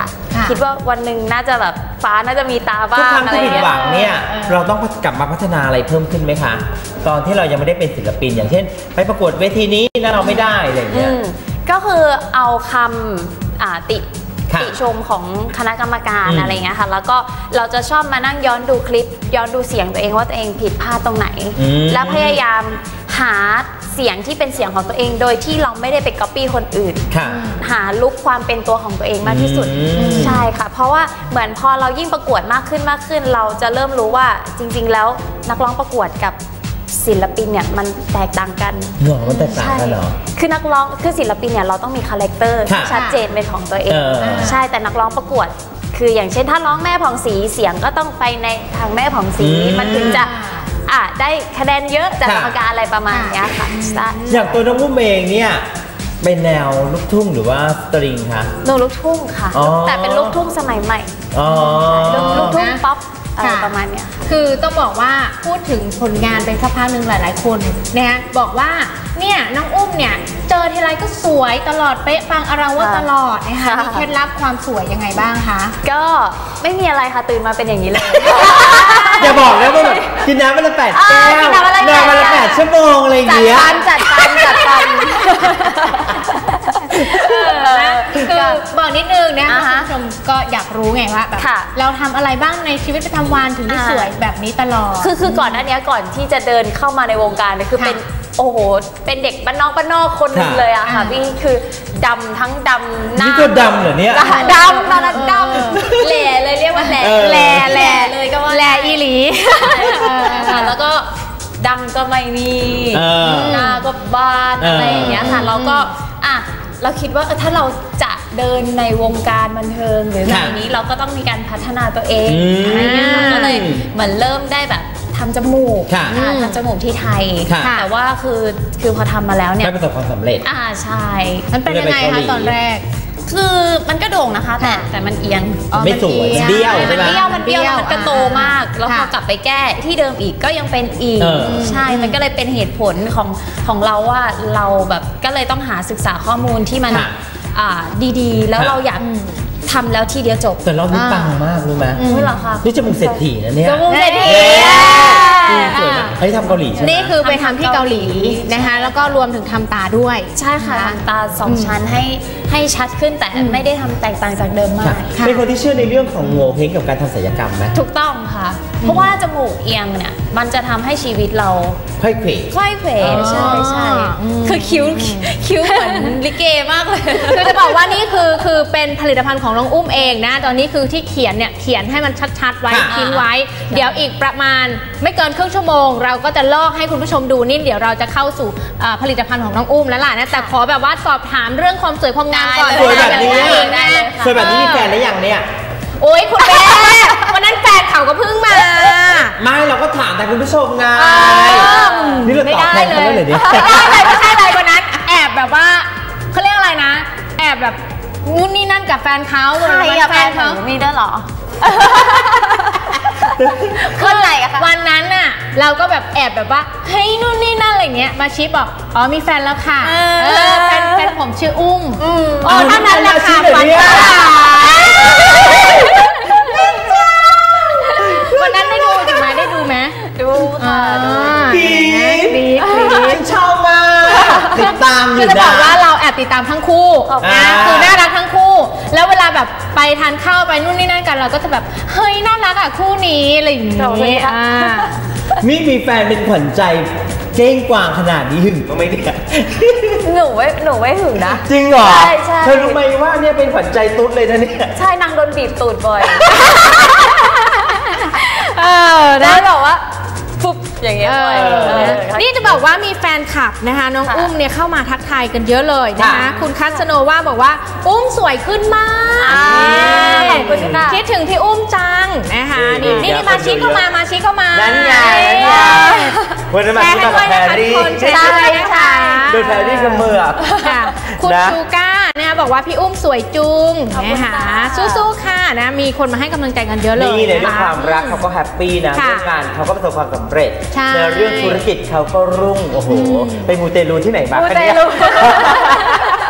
คิดว่าวันหนึ่งน่าจะแบบฟ้าน่าจะมีตาบ้างทุกครั้งที่ผิดหวังเนี่ยเราต้องกลับมาพัฒนาอะไรเพิ่มขึ้นไหมคะตอนที่เรายังไม่ได้เป็นศิลปินอย่างเช่นไปประกวดเวทีนี้แล้วเราไม่ได้อะไรอย่างเงี้ยก็คือเอาคำติติชมของคณะกรรมการอะไรเงี้ยค่ะแล้วก็เราจะชอบมานั่งย้อนดูคลิปย้อนดูเสียงตัวเองว่าตัวเองผิดพลาดตรงไหนแล้วพยายามหาเสียงที่เป็นเสียงของตัวเองโดยที่เราไม่ได้ไปก๊อปปี้คนอื่นหาลุคความเป็นตัวของตัวเองมากที่สุดใช่ค่ะเพราะว่าเหมือนพอเรายิ่งประกวดมากขึ้นมากขึ้นเราจะเริ่มรู้ว่าจริงๆแล้วนักร้องประกวดกับศิลปินเนี่ยมันแตกต่างกันเหรอมันแตกต่างกันเหรอคือนักร้องคือศิลปินเนี่ยเราต้องมีคาแรคเตอร์ชัดเจนเป็นของตัวเองใช่แต่นักร้องประกวดคืออย่างเช่นถ้าร้องแม่ผ่องศรีเสียงก็ต้องไปในทางแม่ผ่องศรีมันถึงจะอ่ะได้คะแนนเยอะจากกรรมการอะไรประมาณนี้ค่ะอย่างตัวน้องมุ้มเองเนี่ยเป็นแนวลูกทุ่งหรือว่าสตริงคะหนูลูกทุ่งค่ะแต่เป็นลูกทุ่งสมัยใหม่ลูกทุ่งป๊อปอะไรประมาณนี้คือต้องบอกว่าพูดถึงผลงานเป็นสักพักหนึ่งหลายๆคนนะบอกว่าเนี่ยน้องอุ้มเนี่ยเจอทีไรก็สวยตลอดเป๊ะปังอาราวตลอดนะคะมีเคล็ดลับความสวยยังไงบ้างคะก็ไม่มีอะไรค่ะตื่นมาเป็นอย่างนี้เลยอย่าบอกนะว่าแบบกินน้ำวันละแปดแก้วนอนวันละแปดชั่วโมงอะไรอย่างเงี้ยจัดปันจัดปันจัดปันคือบอกนิดนึงนะคะคุณผู้ชมก็อยากรู้ไงว่าแบบเราทำอะไรบ้างในชีวิตประจำวันถึงได้สวยแบบนี้ตลอดคือคือก่อนหน้านี้ก่อนที่จะเดินเข้ามาในวงการเนี่ยคือเป็นโอ้โหเป็นเด็กบ้านนอกบ้านนอกคนนึงเลยอะค่ะพี่คือดำทั้งดำหน้านี่ก็ดำเหรอเนี่ยดำตอนนั้นดำแหล่เลยเรียกว่าแหล่แหล่แหล่เลยก็ว่าแหล่อีหลีแล้วก็ดังก็ไม่มีหน้าก็บ้านอะไรอย่างเงี้ยค่ะเราก็อ่ะเราคิดว่าถ้าเราจะเดินในวงการบันเทิงหรืออะไรนี้เราก็ต้องมีการพัฒนาตัวเองอะไรเงี้ยก็เลยเหมือนเริ่มได้แบบทำจมูกทำจมูกที่ไทยแต่ว่าคือคือพอทำมาแล้วเนี่ยไม่ประสบความสำเร็จอ่าใช่มันเป็นยังไงคะตอนแรกคือมันก็โด่งนะคะแต่แต่มันเอียงไม่สวยเบี้ยวมันเบี้ยวมันเบี้ยวมันกระโตมากแล้วพอกลับไปแก้ที่เดิมอีกก็ยังเป็นอีกใช่มันก็เลยเป็นเหตุผลของของเราว่าเราแบบก็เลยต้องหาศึกษาข้อมูลที่มันดีๆแล้วเราอยากทำแล้วทีเดียวจบแต่เรานี่ปังมากรู้ไหมไม่หรอคะนี่จมูกเศรษฐีนะเนี่ยจมูกเศรษฐีอันนี้ทำเกาหลีใช่ไหมนี่คือไปทำที่เกาหลีนะคะแล้วก็รวมถึงทำตาด้วยใช่ค่ะทำตาสองชั้นให้ให้ชัดขึ้นแต่ไม่ได้ทำแตกต่างจากเดิมมากเป็นคนที่เชื่อในเรื่องของโง่เฮงกับการทำศัลยกรรมไหมถูกต้องค่ะเพราะว่าจมูกเอียงเนี่ยมันจะทำให้ชีวิตเราค่อยเขวค่อยเขวใช่ใช่คือคิ้วคิ้วเหมือนลิเกมากเลยคือจะบอกว่านี่คือคือเป็นผลิตภัณฑ์ของน้องอุ้มเองนะตอนนี้คือที่เขียนเนี่ยเขียนให้มันชัดๆไว้ทิ้งไว้เดี๋ยวอีกประมาณไม่เกินครึ่งชั่วโมงเราก็จะลอกให้คุณผู้ชมดูนี่เดี๋ยวเราจะเข้าสู่ผลิตภัณฑ์ของน้องอุ้มแล้วล่ะนะแต่ขอแบบว่าสอบถามเรื่องความสวยความงามก่อนสวยแบบนี้สวยแบบนี้มีแฟนหรือยังเนี่ยโอ้ยคุณแม่วันนั้นแฟนเขาก็เพิ่งมาไม่เราก็ถามแต่คุณผู้ชมไงนี่เราตอบแทนเขาเลยดิไม่ได้เลยไม่ใช่เลยวันนั้นแอบแบบว่าเขาเรียกอะไรนะแอบแบบนู่นนี่นั่นกับแฟนเขาใครกับแฟนเขามีด้วยหรอคืออะไรอะคะวันนั้นน่ะเราก็แบบแอบแบบว่าเฮ้ยนู่นนี่นั่นอะไรเงี้ยมาชี้บอกอ๋อมีแฟนแล้วค่ะแฟนแฟนผมชื่ออุ้มอ๋อท่านนั้นแหละค่ะวันวันนั้นได้ดูถูกไหมได้ดูไหมดูค่ะดีดีดีชอบมากติดตามอยู่นะคือจะบอกว่าเราแอบติดตามทั้งคู่นะคือน่ารักทั้งคู่แล้วเวลาแบบไปทานข้าวไปนู่นนี่นั่นกันเราก็จะแบบเฮ้ยน่ารักอ่ะคู่นี้อะไรอย่างเงี้ยนี่มีแฟนเป็นขวัญใจเก้งกวางขนาดนี้หึงก็ไม่ได้หนูไม่หนูไม่หึงนะจริงเหรอใช่ใช่เธอรู้ไหมว่าเนี่ยเป็นขวัญใจตุ๊ดเลยนะเนี่ยใช่นางโดนบีบตูดบ่อยเออแล้วบอกว่าปุ๊บอย่างเงี้ยนี่จะบอกว่ามีแฟนคลับนะคะน้องอุ้มเนี่ยเข้ามาทักทายกันเยอะเลยนะคะคุณคัสโนว่าบอกว่าอุ้มสวยขึ้นมากคิดถึงพี่อุ้มจังนะคะนี่นี่มาชี้เข้ามามาชี้เข้ามานั่นไงวันนั้นมาชี้กับแพรรี่ใช่ค่ะโดยแพรรี่กับมือคุณชูก้านะคะบอกว่าพี่อุ้มสวยจุงนะคะสู้ๆค่ะนะมีคนมาให้กำลังใจกันเยอะเลยนี่ในเรื่องความรักเขาก็แฮปปี้นะเรื่องงานเขาก็ประสบความสำเร็จในเรื่องธุรกิจเขาก็รุ่งโอ้โหไปมูเตลูที่ไหนมาคะเนี่ย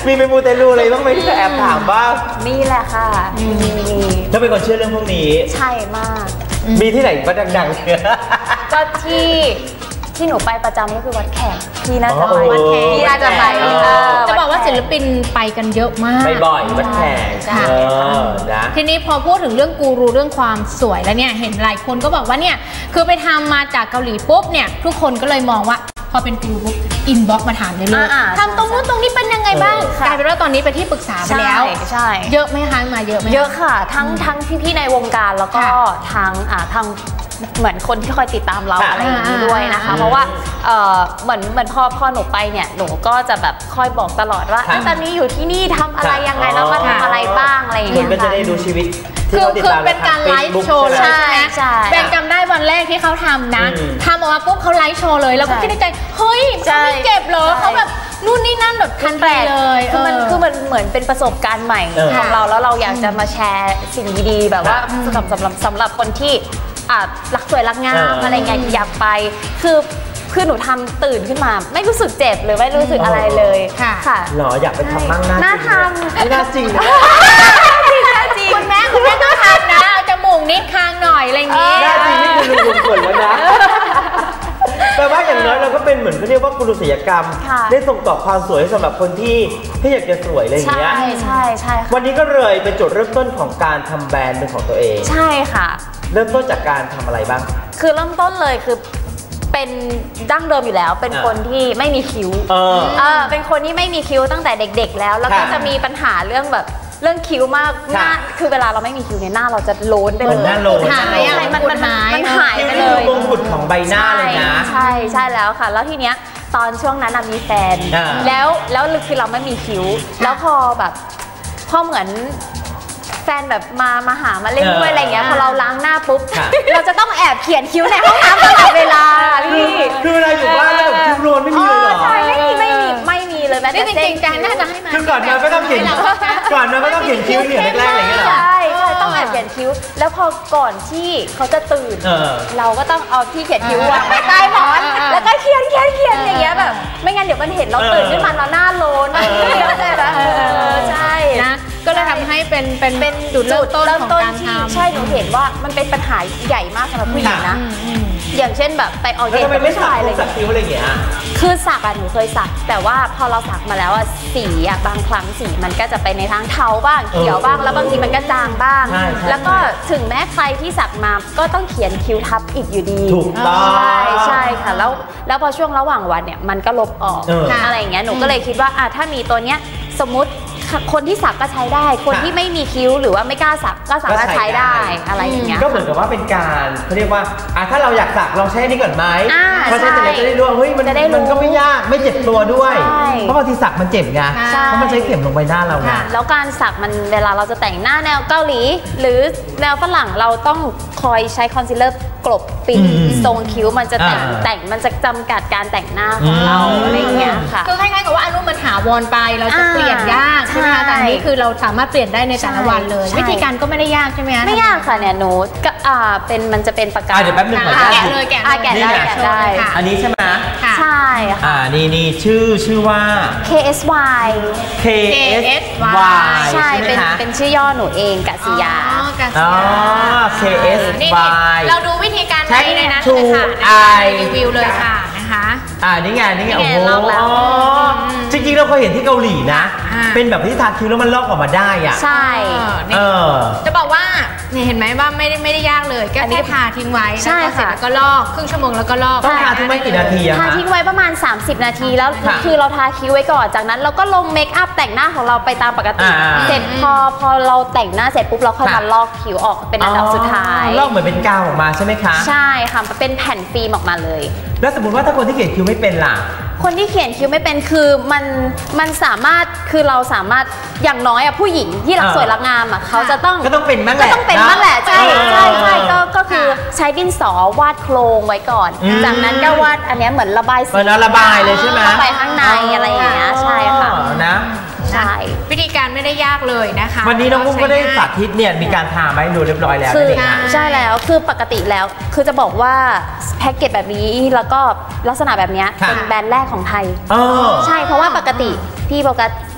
มีไปมูเตลูอะไรบ้างไหมที่จะแอบถามบ้างนี่แหละค่ะมีมีมีถ้าเป็นคนเชื่อเรื่องพวกนี้ใช่มากมีที่ไหนบ้างดังๆเนี่ยก็ที่ที่หนูไปประจำก็คือวัดแขกพี่น่าจะอ๋ไปอวัดแขกพี่น่าจะไปเออจะบอกว่าศิลปินไปกันเยอะมากไปบ่อยวัดแขกจ้ะเออนะทีนี้พอพูดถึงเรื่องกูรูเรื่องความสวยแล้วเนี่ยเห็นหลายคนก็บอกว่าเนี่ยคือไปทำมาจากเกาหลีปุ๊บเนี่ยทุกคนก็เลยมองว่าพอเป็นกูรูปุ๊บอินบ็อกมาถามเลยเลยทำตรงนู้นตรงนี้เป็นยังไงบ้างกลายเป็นว่าตอนนี้ไปที่ปรึกษาไปแล้วใช่เยอะไหมคะมาเยอะไหมเยอะค่ะทั้งทั้งพี่ๆในวงการแล้วก็ทางอ่าทางเหมือนคนที่คอยติดตามเราอะไรอย่างนี้ด้วยนะคะเพราะว่าเอ่อเหมือนเหมือนพอพอหนูไปเนี่ยหนูก็จะแบบคอยบอกตลอดว่าตอนนี้อยู่ที่นี่ทำอะไรยังไงแล้วมาทำอะไรบ้างอะไรอย่างเงี้ยคนก็จะได้ดูชีวิตคือคือเป็นการไลฟ์โชว์เลยใช่ไหมใช่แบงจำได้วันแรกที่เขาทำนะทำออกมาปุ๊บเขาไลฟ์โชว์เลยแล้วก็คิดในใจเฮ้ยเขาไม่เจ็บเหรอเขาแบบนู่นนี่นั่นแบบทันทีเลยคือมันคือมันเหมือนเป็นประสบการณ์ใหม่ของเราแล้วเราอยากจะมาแชร์สิ่งดีๆแบบว่าสำหรับสำหรับสำหรับคนที่อ่ะรักสวยรักงามอะไรเงี้ยอยากไปคือคือหนูทำตื่นขึ้นมาไม่รู้สึกเจ็บหรือไม่รู้สึกอะไรเลยค่ะหรออยากไปทำบ้างนะน่าทำไม่น่าจริงนะคุณแม่คุณแม่ต้องทำนะเอาจมูกนิดคางหน่อยอะไรอย่างงี้น่าจริงนี่คือลุงขนแล้วนะแต่ว่าอย่างน้อยเราก็เป็นเหมือนเขาเรียกว่ากุลศิลปกรรมได้ส่งต่อความสวยสำหรับคนที่ที่อยากจะสวยอะไรอย่างเงี้ยใช่ใช่ใช่วันนี้ก็เลยเป็นจุดเริ่มต้นของการทำแบรนด์เป็นของตัวเองใช่ค่ะเริ่มต้นจากการทำอะไรบ้างคือเริ่มต้นเลยคือเป็นดั้งเดิมอยู่แล้วเป็นคนที่ไม่มีคิ้วเออเออเป็นคนที่ไม่มีคิ้วตั้งแต่เด็กๆแล้วแล้วก็จะมีปัญหาเรื่องแบบเรื่องคิ้วมากหน้าคือเวลาเราไม่มีคิ้วเนี่ยหน้าเราจะโล้นไปเลยหน้าโล้นหายอะไรมันมันมันหายไปเลยมงกุฎของใบหน้าเลยนะใช่ใช่แล้วค่ะแล้วทีเนี้ยตอนช่วงนั้นมีแฟนแล้วแล้วคือเราไม่มีคิ้วแล้วพอแบบพอเหมือนแฟนแบบมามาหามาเล่นด้วยอะไรเงี้ยพอเราล้างหน้าปุ๊บเราจะต้องแอบเขียนคิ้วในห้องน้ำตลอดเวลาพี่คือเวลาอยู่บ้านแล้วแบบคิ้วโรนไม่มีเลยเหรอใช่ไม่มีไม่มีไม่มีเลยแม้แต่จริงๆการน่าจะให้มาคือก่อนนอนก็ต้องเขียนก่อนนอนก็ต้องเขียนคิ้วเขียนแรกๆอะไรเงี้ยเหรอใช่ใช่ต้องแอบเขียนคิ้วแล้วพอก่อนที่เขาจะตื่นเราก็ต้องเอาที่เขียนคิ้ววางไว้ใต้หมอนแล้วก็เขียนเขียนเขียนอย่างเงี้ยแบบไม่งั้นเดี๋ยวมันเห็นเราตื่นขึ้นมาเราหน้าโล้นใช่นะก็เลยทำให้เป็นเป็นเป็นจุดเริ่มต้นของการทำใช่หนูเห็นว่ามันเป็นปัญหาใหญ่มากสำหรับผู้หญิงนะอย่างเช่นแบบไปออกเดทกับผู้ชายอะไรสักคิ้วอะไรอย่างเงี้ยคือสักอะหนูเคยสักแต่ว่าพอเราสักมาแล้วอะสีอะบางครั้งสีมันก็จะไปในทางเทาบ้างเขียวบ้างแล้วบางทีมันก็จางบ้างแล้วก็ถึงแม้ใครที่สักมาก็ต้องเขียนคิ้วทับอีกอยู่ดีถูกต้องใช่ใช่ค่ะแล้วแล้วพอช่วงระหว่างวันเนี่ยมันก็ลบออกอะไรอย่างเงี้ยหนูก็เลยคิดว่าอะถ้ามีตัวเนี้ยสมมติคนที่สักก็ใช้ได้คนที่ไม่มีคิ้วหรือว่าไม่กล้าสักก็สามารถใช้ได้อะไรอย่างเงี้ยก็เหมือนกับว่าเป็นการเขาเรียกว่าอ่ะถ้าเราอยากสักลองใช้นี่ก่อนไหมพอใช้เสร็จแล้วจะได้รู้ว่าเฮ้ยมันมันก็ไม่ยากไม่เจ็บตัวด้วยเพราะบางทีสักมันเจ็บไงเพราะมันใช้เข็มลงใบหน้าเราไงแล้วการสักมันเวลาเราจะแต่งหน้าแนวเกาหลีหรือแนวฝรั่งเราต้องคอยใช้คอนซีลเลอร์กลบปิดทรงคิ้วมันจะแต่งแต่งมันจะจำกัดการแต่งหน้าของเราอะไรอย่างเงี้ยค่ะคือคล้ายๆกับว่าอนุมันถาวรไปเราจะเปลี่ยนยากใช่ไหมคะแต่นี้คือเราสามารถเปลี่ยนได้ในแต่ละวันเลยวิธีการก็ไม่ได้ยากใช่ไหมคะไม่ยากค่ะเนี่ยหนูก็อ่าเป็นมันจะเป็นปากกาเดี๋ยวแป๊บนึงขอแกะเลยแกะแกะได้แกะได้อันนี้ใช่ไหมใช่ค่ะอ่านี่นี่ชื่อชื่อว่าเค เอส วายเค เอส วายใช่เป็นเป็นชื่อย่อหนูเองกสิยาอ๋อ เค เอส วายเราดูวิธีการใช้ในนั้นเลยค่ะรีวิวเลยค่ะนะคะอ่านี่ไงนี่ไงโอ้โหจริงๆเราเคยเห็นที่เกาหลีนะเป็นแบบที่ทาคิ้วแล้วมันลอกออกมาได้อ่ะใช่เออจะบอกว่าเนี่ยเห็นไหมว่าไม่ได้ไม่ได้ยากเลยก็แค่ทาทิ้งไว้ใช่ค่ะแล้วก็ลอกครึ่งชั่วโมงแล้วก็ลอกต้องทาทิ้งไว้กี่นาทีอะทาทิ้งไว้ประมาณสามสิบนาทีแล้วคือเราทาคิ้วไว้ก่อนจากนั้นเราก็ลงเมคอัพแต่งหน้าของเราไปตามปกติเสร็จพอพอเราแต่งหน้าเสร็จปุ๊บเราค่อยมาลอกคิ้วออกเป็นอันดับสุดท้ายลอกเหมือนเป็นกาวออกมาใช่ไหมคะใช่ค่ะเป็นแผ่นฟิล์มออกมาเลยแล้วสมมติว่าถ้าคนที่เขียนคิ้วไม่เป็นล่ะคนที่เขียนคิ้วไม่เป็นคือมันมันสามารถคือเราสามารถอย่างน้อยอะผู้หญิงที่รักสวยรักงามอะเขาจะต้องก็ต้องเป็นบ้างแหละก็ต้องเป็นบ้างแหละใช่ใช่ใช่ก็ก็คือใช้ดินสอวาดโครงไว้ก่อนจากนั้นก็วาดอันนี้เหมือนระบายสีระบายเลยใช่ไหมเข้าไปข้างในอะไรอย่างเงี้ยใช่ค่ะนะใช่วิธีการไม่ได้ยากเลยนะคะวันนี้น้องกุ้งก็ได้สาธิตเนี่ยมีการทามาให้ดูเรียบร้อยแล้วคือใช่แล้วคือปกติแล้วคือจะบอกว่าแพ็กเกจแบบนี้แล้วก็ลักษณะแบบนี้เป็นแบรนด์แรกของไทยใช่เพราะว่าปกติพี่โบกัส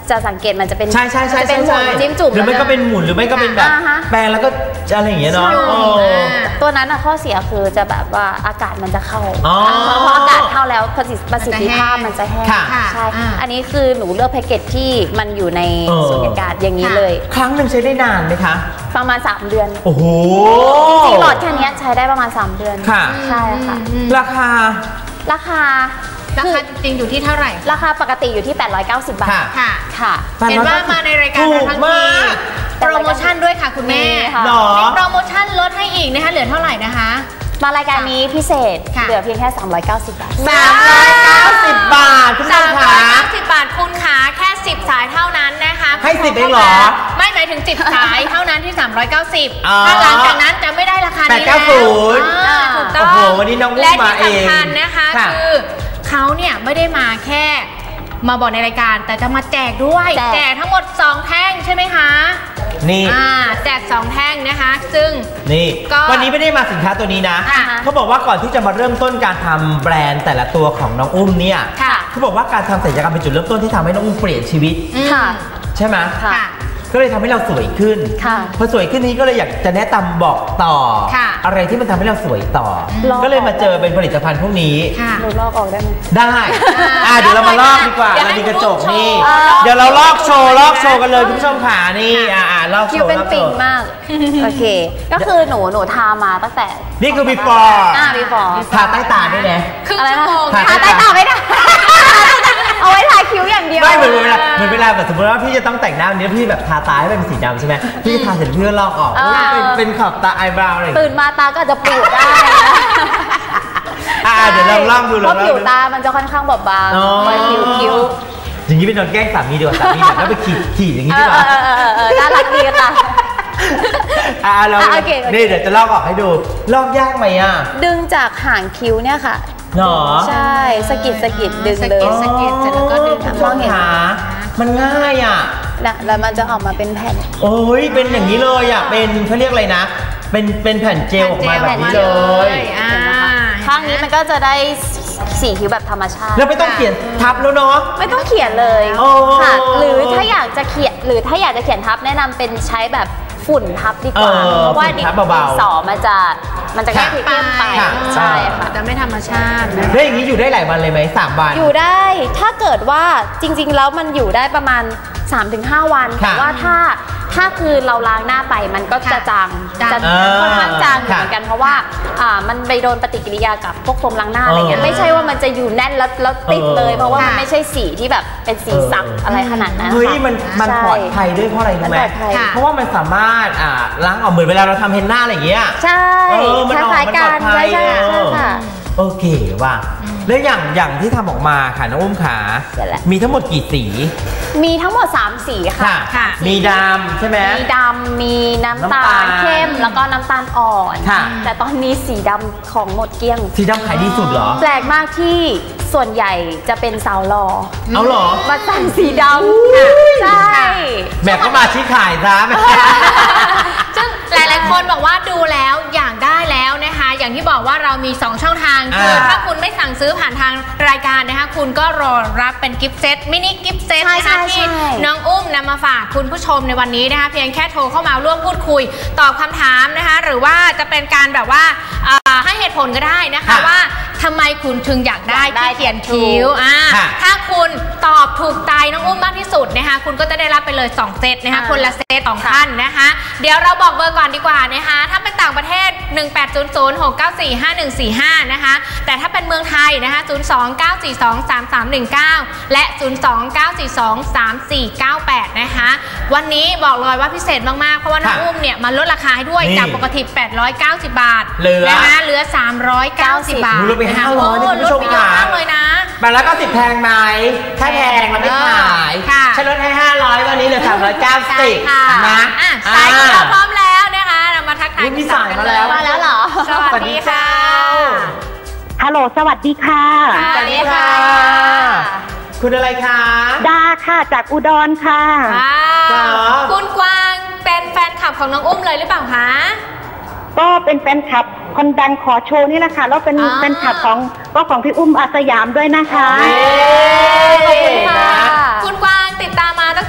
จะสังเกตมันจะเป็นใช่ใช่ใช่จะเป็นหมุนจิ้มจุ่มหรือไม่ก็เป็นหมุนหรือไม่ก็เป็นแบบแปรงแล้วก็อะไรอย่างเงี้ยเนาะตัวนั้นอะข้อเสียคือจะแบบว่าอากาศมันจะเข้าเพราะอากาศเข้าแล้วประสิทธิภาพมันจะแห้งใช่อันนี้คือหนูเลือกแพ็กเกจที่มันอยู่ในสูญญากาศอย่างนี้เลยครั้งหนึ่งใช้ได้นานไหมคะประมาณสามเดือนโอ้โหจริงหลอดแค่นี้ใช้ได้ประมาณสามเดือนค่ะใช่ค่ะราคาราคาราคาจริงอยู่ที่เท่าไหร่ราคาปกติอยู่ที่แปดร้อยเก้าสิบบาทค่ะค่ะเห็นว่ามาในรายการเราทั้งทีโปรโมชั่นด้วยค่ะคุณแม่มีโปรโมชั่นลดให้อีกนะคะเหลือเท่าไหร่นะคะมารายการนี้พิเศษเหลือเพียงแค่สามร้อยเก้าสิบบาทสามร้อยเก้าสิบบาทคุณผู้ชมค่ะสามร้อยเก้าสิบบาทคุณขาแค่สิบสายเท่านั้นนะคะให้สิบเองเหรอไม่หมายถึงสิบสายเท่านั้นที่สามร้อยเก้าสิบถ้าหลังจากนั้นจะไม่ได้ราคานี้แล้วถูกต้องโอ้โหวันนี้น้องอุ้มมาเองและที่สำคัญนะคะคือเขาเนี่ยไม่ได้มาแค่มาบอกในรายการแต่จะมาแจกด้วยแจกทั้งหมดสองแท่งใช่ไหมคะนี่แจกสองแท่งนะคะซึ่งนี่วันนี้ไม่ได้มาสินค้าตัวนี้นะเขาบอกว่าก่อนที่จะมาเริ่มต้นการทำแบรนด์แต่ละตัวของน้องอุ้มเนี่ยเขาบอกว่าการทำศัลยกรรมเป็นจุดเริ่มต้นที่ทำให้น้องอุ้มเปลี่ยนชีวิตใช่ไหมก็เลยทำให้เราสวยขึ้นพอสวยขึ้นนี้ก็เลยอยากจะแนะนำบอกต่ออะไรที่มันทำให้เราสวยต่อก็เลยมาเจอเป็นผลิตภัณฑ์พวกนี้หนูลอกออกได้ไหมได้เดี๋ยวเรามาลอกดีกว่าเรามีกระจกนี่เดี๋ยวเราลอกโชว์ลอกโชว์กันเลยคุณผู้ชมขานี่อ่าลอกโชว์คิวเป็นปิ่งมากโอเคก็คือหนูหนูทามาตั้งแต่นี่คือ before อ่า before ทาใต้ตาด้วยนะครึ่งชั่วโมงทาใต้ตาไม่ได้เอาไว้ทาคิ้วอย่างเดียวไม่เหมือนเวลาเหมือนเวลาแบบสมมติว่าพี่จะต้องแต่งหน้านี้พี่แบบทาตาให้เป็นสีดำใช่ไหมพี่ทาเสร็จพี่ก็ลอกออกเป็นขอบตาไอบราวอะไรตื่นมาตาก็จะปูดได้อ่าเดี๋ยวเราลองดูเพราะผิวตามันจะค่อนข้างบอบบางไว้คิ้วคิ้วอย่างนี้เป็นโดนแกล้งสามีดีกว่าสามีแบบแล้วไปขีดขีดอย่างนี้ดีกว่าน่ารักดีค่ะอ่าเรานี่เดี๋ยวจะลอกออกให้ดูลอกยากไหมอ่ะดึงจากหางคิ้วเนี่ยค่ะหรอใช่สกิดสกิดดึงเลยสกิดเสร็จแล้วก็ดึงมองเห็นมันง่ายอ่ะนะแล้วมันจะออกมาเป็นแผ่นโอ้ยเป็นอย่างนี้เลยอ่ะเป็นเขาเรียกอะไรนะเป็นเป็นแผ่นเจลออกมาแบบนี้เลยข้างนี้มันก็จะได้สีคิ้วแบบธรรมชาติแล้วไม่ต้องเขียนทับแล้วเนาะไม่ต้องเขียนเลยค่ะหรือถ้าอยากจะเขียนหรือถ้าอยากจะเขียนทับแนะนำเป็นใช้แบบฝุ่นทับดีกว่าเพราะว่าดินสอมันจะมันจะแค่เข้มไปใช่ค่ะจะไม่ธรรมชาติแล้วอย่างนี้อยู่ได้หลายวันเลยไหมสามวันอยู่ได้ถ้าเกิดว่าจริงๆแล้วมันอยู่ได้ประมาณ สามถึงห้า วันแต่ว่าถ้าถ้าคือเราล้างหน้าไปมันก็จะจางจะค่อนข้างจางเหมือนกันเพราะว่าอ่ามันไปโดนปฏิกิริยากับพวกโฟมล้างหน้าอะไรเงี้ยไม่ใช่ว่ามันจะอยู่แน่นแล้วแล้วติดเลยเพราะว่ามันไม่ใช่สีที่แบบเป็นสีสักอะไรขนาดนั้นเฮ้ยมันมันปลอดภัยด้วยเพราะอะไรรู้ไหมเพราะว่ามันสามารถอ่าล้างออกเหมือนเวลาเราทำเฮนน่าอะไรอย่างเงี้ยใช่มันออกมันปลอดภัยค่ะโอเคว่าแล้วอย่างอย่างที่ทำออกมาค่ะน้องอุ้มขามีทั้งหมดกี่สีมีทั้งหมดสามสีค่ะมีดำใช่ไหมมีดำมีน้ำตาลเข้มแล้วก็น้ำตาลอ่อนแต่ตอนนี้สีดำของหมดเกลี้ยงสีดำขายดีสุดเหรอแปลกมากที่ส่วนใหญ่จะเป็นสาวหล่อเอาหรอมาสั่งสีดำใช่แม่ก็มาชี้ขายซะซึ่งหลายๆคนบอกว่าดูแล้วอยากได้แล้วนะคะอย่างที่บอกว่าเรามีสองช่องทางคือถ้าคุณไม่สั่งซื้อผ่านทางรายการนะคะคุณก็รอรับเป็นกิฟต์เซตมินิกิฟต์เซตนะคะที่น้องอุ้มนำมาฝากคุณผู้ชมในวันนี้นะคะเพียงแค่โทรเข้ามาร่วมพูดคุยตอบคำถามนะคะหรือว่าจะเป็นการแบบว่าให้เหตุผลก็ได้นะคะว่าทำไมคุณถึงอยากได้ที่เขียนคิ้วถ้าคุณตอบถูกใจน้องอุ้มมากที่สุดนะคะคุณก็จะได้รับไปเลยสองเซตนะคะคนละเซตสองท่านนะคะเดี๋ยวเราบอกเบอร์ก่อนดีกว่านะคะถ้าเป็นต่างประเทศหนึ่ง แปด ศูนย์ ศูนย์ หก เก้า สี่ ห้า หนึ่ง สี่ ห้านะคะแต่ถ้าเป็นเมืองไทยนะคะศูนย์ สอง เก้า สี่ สอง สาม สาม หนึ่ง เก้าและศูนย์ สอง เก้า สี่ สอง สาม สี่ เก้า แปดนะคะวันนี้บอกเลยว่าพิเศษมากๆเพราะว่าน้องอุ้มเนี่ยมาลดราคาให้ด้วยจากปกติแปดร้อยเก้าสิบบาทนะคะเหลือสามร้อยเก้าสิบบาทลดไปห้าร้อยนี่คุณผู้ชมค่ะเลยนะแปดร้อยเก้าสิบแพงไหมถ้าแพงเราไม่ขายฉันลดให้ห้าร้อยวันนี้เหลือสามร้อยเก้าสิบนะสายของเราพร้อมแล้วนะคะเรามาทักทายมีสายมาแล้วมาแล้วเหรอสวัสดีค่ะฮัลโหลสวัสดีค่ะสวัสดีค่ะคุณอะไรคะดาค่ะจากอุดรค่ะคุณกวางเป็นแฟนคลับของน้องอุ้มเลยหรือเปล่าคะก็เป็นแฟนคลับคนดังขอโชว์นี่แหละค่ะแล้วเป็นแฟนคลับของก็ของพี่อุ้มอาสยามด้วยนะคะขอบคุณค่ะคุณกวางติดตามมาตั้ง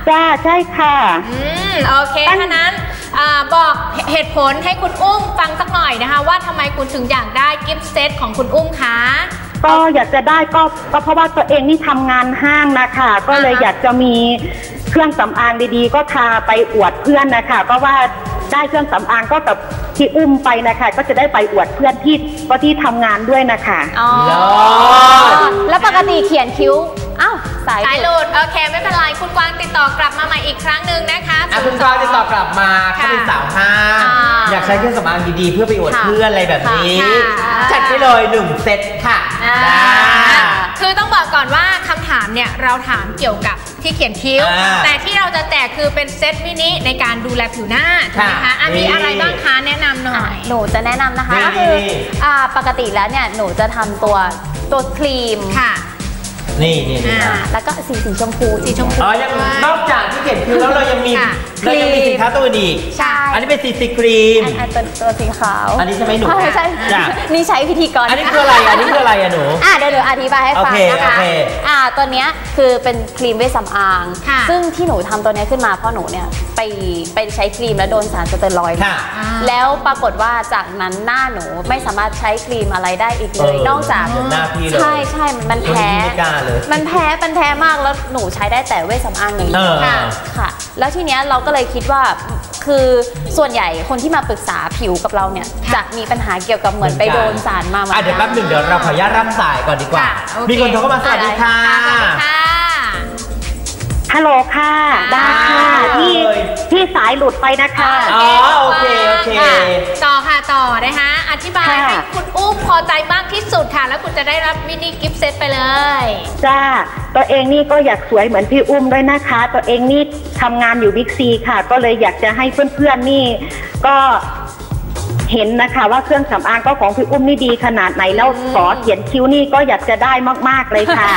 จ้าใช่ค่ะอืมโอเคถ้านั้นอ่าบอกเหตุผลให้คุณอุ้มฟังสักหน่อยนะคะว่าทำไมคุณถึงอยากได้กิฟต์เซตของคุณอุ้มคะก็อยากจะได้ก็ก็เพราะว่าตัวเองนี่ทำงานห้างนะคะก็เลยอยากจะมีเครื่องสำอางดีๆก็ทาไปอวดเพื่อนนะคะก็ว่าได้เครื่องสำอางก็กับที่อุ้มไปนะคะก็จะได้ไปอวดเพื่อนที่ก็ที่ทำงานด้วยนะคะอ๋อแล้วปกติเขียนคิ้วอ้าวสายหลุดโอเคไม่เป็นไรคุณกวางติดต่อกลับมาใหม่อีกครั้งหนึ่งนะคะคุณกวางติดต่อกลับมาเขาเป็นสาวห้างอยากใช้เครื่องสำอางดีๆเพื่อไปอวดเพื่อนอะไรแบบนี้จัดไปเลยหนึ่งเซตค่ะคือต้องบอกก่อนว่าคำถามเนี่ยเราถามเกี่ยวกับที่เขียนคิ้วแต่ที่เราจะแจกคือเป็นเซตมินิในการดูแลผิวหน้าใช่ไหมคะอันนี้อะไรบ้างคะแนะนำหน่อยหนูจะแนะนำนะคะก็คือปกติแล้วเนี่ยหนูจะทำตัวตัวครีมค่ะนี่นี่แล้วก็สีสีชมพูสีชมพูอ๋อยังนอกจากที่เขียนคิ้วแล้วเรายังมีเรายังมีสินค้าตัวอื่นอีกใช่อันนี้เป็นสีสีครีมอันตัวตัวสีขาวอันนี้ใช่ไหมหนูใช่นี่ใช้พิธีกรอันนี้คืออะไรอันนี้คืออะไรอะหนูอ่ะเดี๋ยวหนูอธิบายให้ฟังนะคะอ่าตัวเนี้ยคือเป็นครีมเวชสำอางซึ่งที่หนูทำตัวนี้ขึ้นมาเพราะหนูเนี่ยไปไปใช้ครีมแล้วโดนสารสเตียรอยด์แล้วปรากฏว่าจากนั้นหน้าหนูไม่สามารถใช้ครีมอะไรได้อีกเลยนอกจากใช่ใช่มันแพ้มันแพ้มันแพ้มากแล้วหนูใช้ได้แต่เวชสำอางอย่างนี้ค่ะแล้วทีเนี้ยเราก็เลยคิดว่าคือส่วนใหญ่คนที่มาปรึกษาผิวกับเราเนี่ยจะมีปัญหาเกี่ยวกับเหมือนไปโดนสารมาเดี๋ยวแป๊บหนึ่งเดี๋ยวเราขออนุญาตรับสายก่อนดีกว่ามีคนโทรเข้ามาสวัสดีค่ะฮัลโหลค่ะได้ค่ะที่ที่สายหลุดไปนะคะอ๋อโอเคโอเคต่อค่ะต่อนะคะอธิบายให้คุณอุ้มพอใจมากที่สุดค่ะแล้วคุณจะได้รับมินิกิฟต์เซตไปเลยจ้าตัวเองนี่ก็อยากสวยเหมือนพี่อุ้มด้วยนะคะตัวเองนี่ทำงานอยู่บิ๊กซีค่ะก็เลยอยากจะให้เพื่อนๆนี่ก็เห็นนะคะว่าเครื่องสำอางก็ของพี่อุ้มนี่ดีขนาดไหนแล้วขอเขียนคิ้วนี่ก็อยากจะได้มากๆเลยค่ะ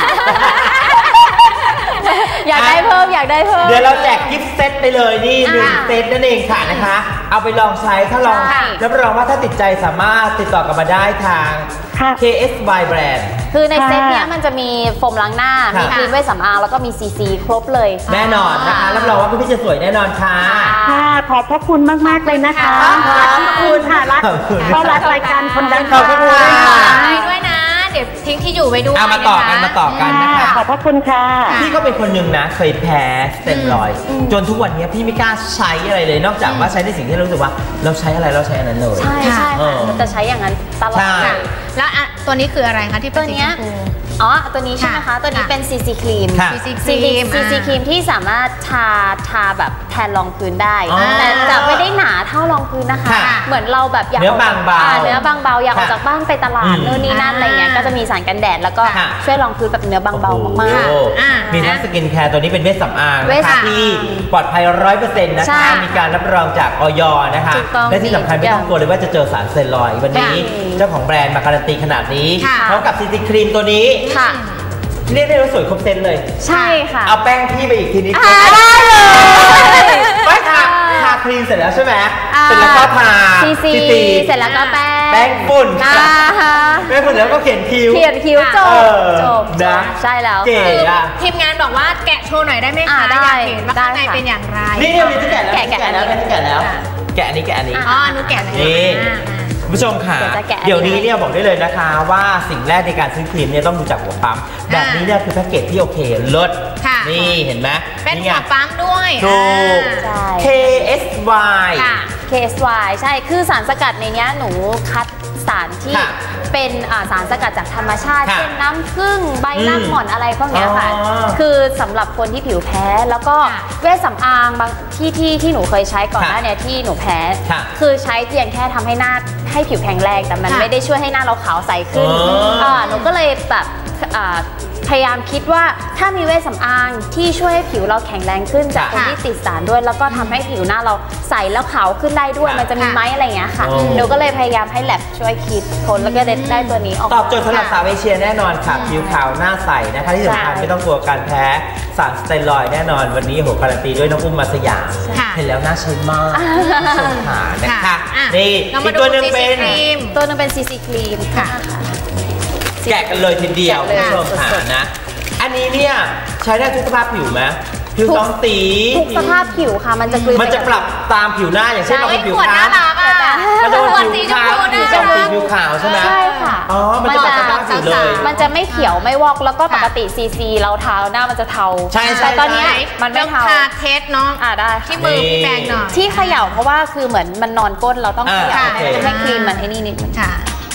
อยากได้เพิ่มอยากได้เพิ่มเดี๋ยวเราแจกกิฟต์เซตไปเลยนี่หนึ่งเซตนั่นเองค่ะนะคะเอาไปลองใช้ถ้าลองรับรองว่าถ้าติดใจสามารถติดต่อกลับมาได้ทาง เค เอส วาย Brand คือในเซตนี้มันจะมีโฟมล้างหน้ามีครีมเวชสำอางแล้วก็มีซีซีครบเลยแน่นอนนะคะรับรองว่าพี่จะสวยแน่นอนค่ะค่ะขอบพระคุณมากๆเลยนะคะขอบคุณค่ะรักก็รักรายการคนดังขอบคุณค่ะด้วยนะเดี๋ยวทิ้งที่อยู่ไว้ด้วยเอามาต่อกันมาต่อกันนะคะขอบพระคุณค่ะพี่ก็เป็นคนหนึ่งนะเคยแพ้สเตียรอยด์จนทุกวันนี้พี่ไม่กล้าใช้อะไรเลยนอกจากว่าใช้ในสิ่งที่เรารู้สึกว่าเราใช้อะไรเราใช้อันนั้นเลยใช่ใช่จะใช้อย่างนั้นตลอดแล้วตัวนี้คืออะไรคะที่ตัวนี้อ๋อตัวนี้ใช่ไหมคะตัวนี้เป็น ซี ซี ครีม ซี ซี ครีมที่สามารถทาทาแบบแทนรองพื้นได้แต่จะไม่ได้หนาเท่ารองพื้นนะคะเหมือนเราแบบอยากเนื้อบางเบาเนื้อบางเบาอยากออกจากบ้านไปตลาดนู่นนี่นั่นอะไรเงี้ยก็จะมีสารกันแดดแล้วก็ช่วยรองพื้นแบบเนื้อบางเบามากๆมีทั้งสกินแคร์ตัวนี้เป็นเวชสำอางนะคะที่ปลอดภัย ร้อยเปอร์เซ็นต์ นะคะมีการรับรองจากอย.นะคะและที่สำคัญไม่ต้องกลัวเลยว่าจะเจอสารสเตียรอยด์วันนี้เจ้าของแบรนด์มาการันตีขนาดนี้พร้อมกับ ซี ซี ครีมตัวนี้เรียกได้ว่าสวยครบเซตเลยใช่ค่ะเอาแป้งพี่ไปอีกทีนี้ได้เลยไม่ทาทาครีมเสร็จแล้วใช่ไหมเสร็จแล้วก็ทาซีซีเสร็จแล้วก็แป้งแป้งฝุ่นแป้งฝุ่นแล้วก็เขียนคิ้วเขียนคิ้วจบจบนะใช่แล้วเก๋อะทีมงานบอกว่าแกะโชว์หน่อยได้ไหมคะอยากเห็นว่าข้างในเป็นอย่างไรนี่เนี่ยมีที่แกะแล้วแกะแล้วแกะแล้วแกะอันนี้แกะอันนี้อ๋อหนูแกะนี่ผู้ชมค่ะเดี๋ยวนี้เนี่ยบอกได้เลยนะคะว่าสิ่งแรกในการซื้อครีมเนี่ยต้องดูจากหัวปั๊มแบบนี้เนี่ยคือแพ็กเกจที่โอเคเลิศนี่เห็นไหมเป็นหัวปั๊มด้วยถูก เค เอส วายเค เอส วาย ใช่คือสารสกัดในนี้หนูคัดสารที่เป็นสารสกัดจากธรรมชาติเช่นน้ำผึ้งใบรากหม่อนอะไรพวกนี้ค่ะคือสำหรับคนที่ผิวแพ้แล้วก็เวชสำอางบางที่ที่ที่หนูเคยใช้ก่อนหน้านี้ที่หนูแพ้คือใช้เพียงแค่ทำให้หน้าให้ผิวแข็งแรงแต่มันไม่ได้ช่วยให้หน้าเราขาวใสขึ้นหนูก็เลยแบบพยายามคิดว่าถ้ามีเวชสำอางที่ช่วยให้ผิวเราแข็งแรงขึ้นจากคนที่ติดสารด้วยแล้วก็ทำให้ผิวหน้าเราใสแล้วขาวขึ้นได้ด้วยมันจะมีไหมอะไรอย่างเงี้ยค่ะหนูก็เลยพยายามให้แลบช่วยคิดคนแล้วก็ได้ตัวนี้ออกตอบโจทย์สำหรับสาวเอเชียแน่นอนค่ะผิวขาวหน้าใสนะคะที่สำคัญไม่ต้องกลัวการแพ้สารสเตียรอยด์แน่นอนวันนี้โหการันตีด้วยน้องอุ้มมาสยามเห็นแล้วน่าใช้มากสงสารนะคะนี่อีกตัวนึงเป็นตัวนึงเป็น ซี ซี ครีมค่ะแกะกันเลยทีเดียวคุณผู้ชมค่ะนะอันนี้เนี่ยใช้ได้ทุกสภาพผิวไหมผิวสองสีทุกสภาพผิวค่ะมันจะกลืนมันจะปรับตามผิวหน้าอย่างเช่นเราเป็นผิวขาวมันจะเป็นผิวขาวผิวสองสีผิวขาวใช่ไหมใช่ค่ะอ๋อมันจะปรับตามผิวเลยมันจะไม่เขียวไม่วอกแล้วก็ปกติซีซีเราทาหน้ามันจะเทาใช่ใช่แต่ตอนนี้มันไม่เทาทาเทสเนาะอ่าได้ที่มือพี่แบงค์หน่อยที่เขย่าเพราะว่าคือเหมือนมันนอนก้นเราต้องเขย่าให้ครีมมันไอ้นี่นิดนึงค่ะ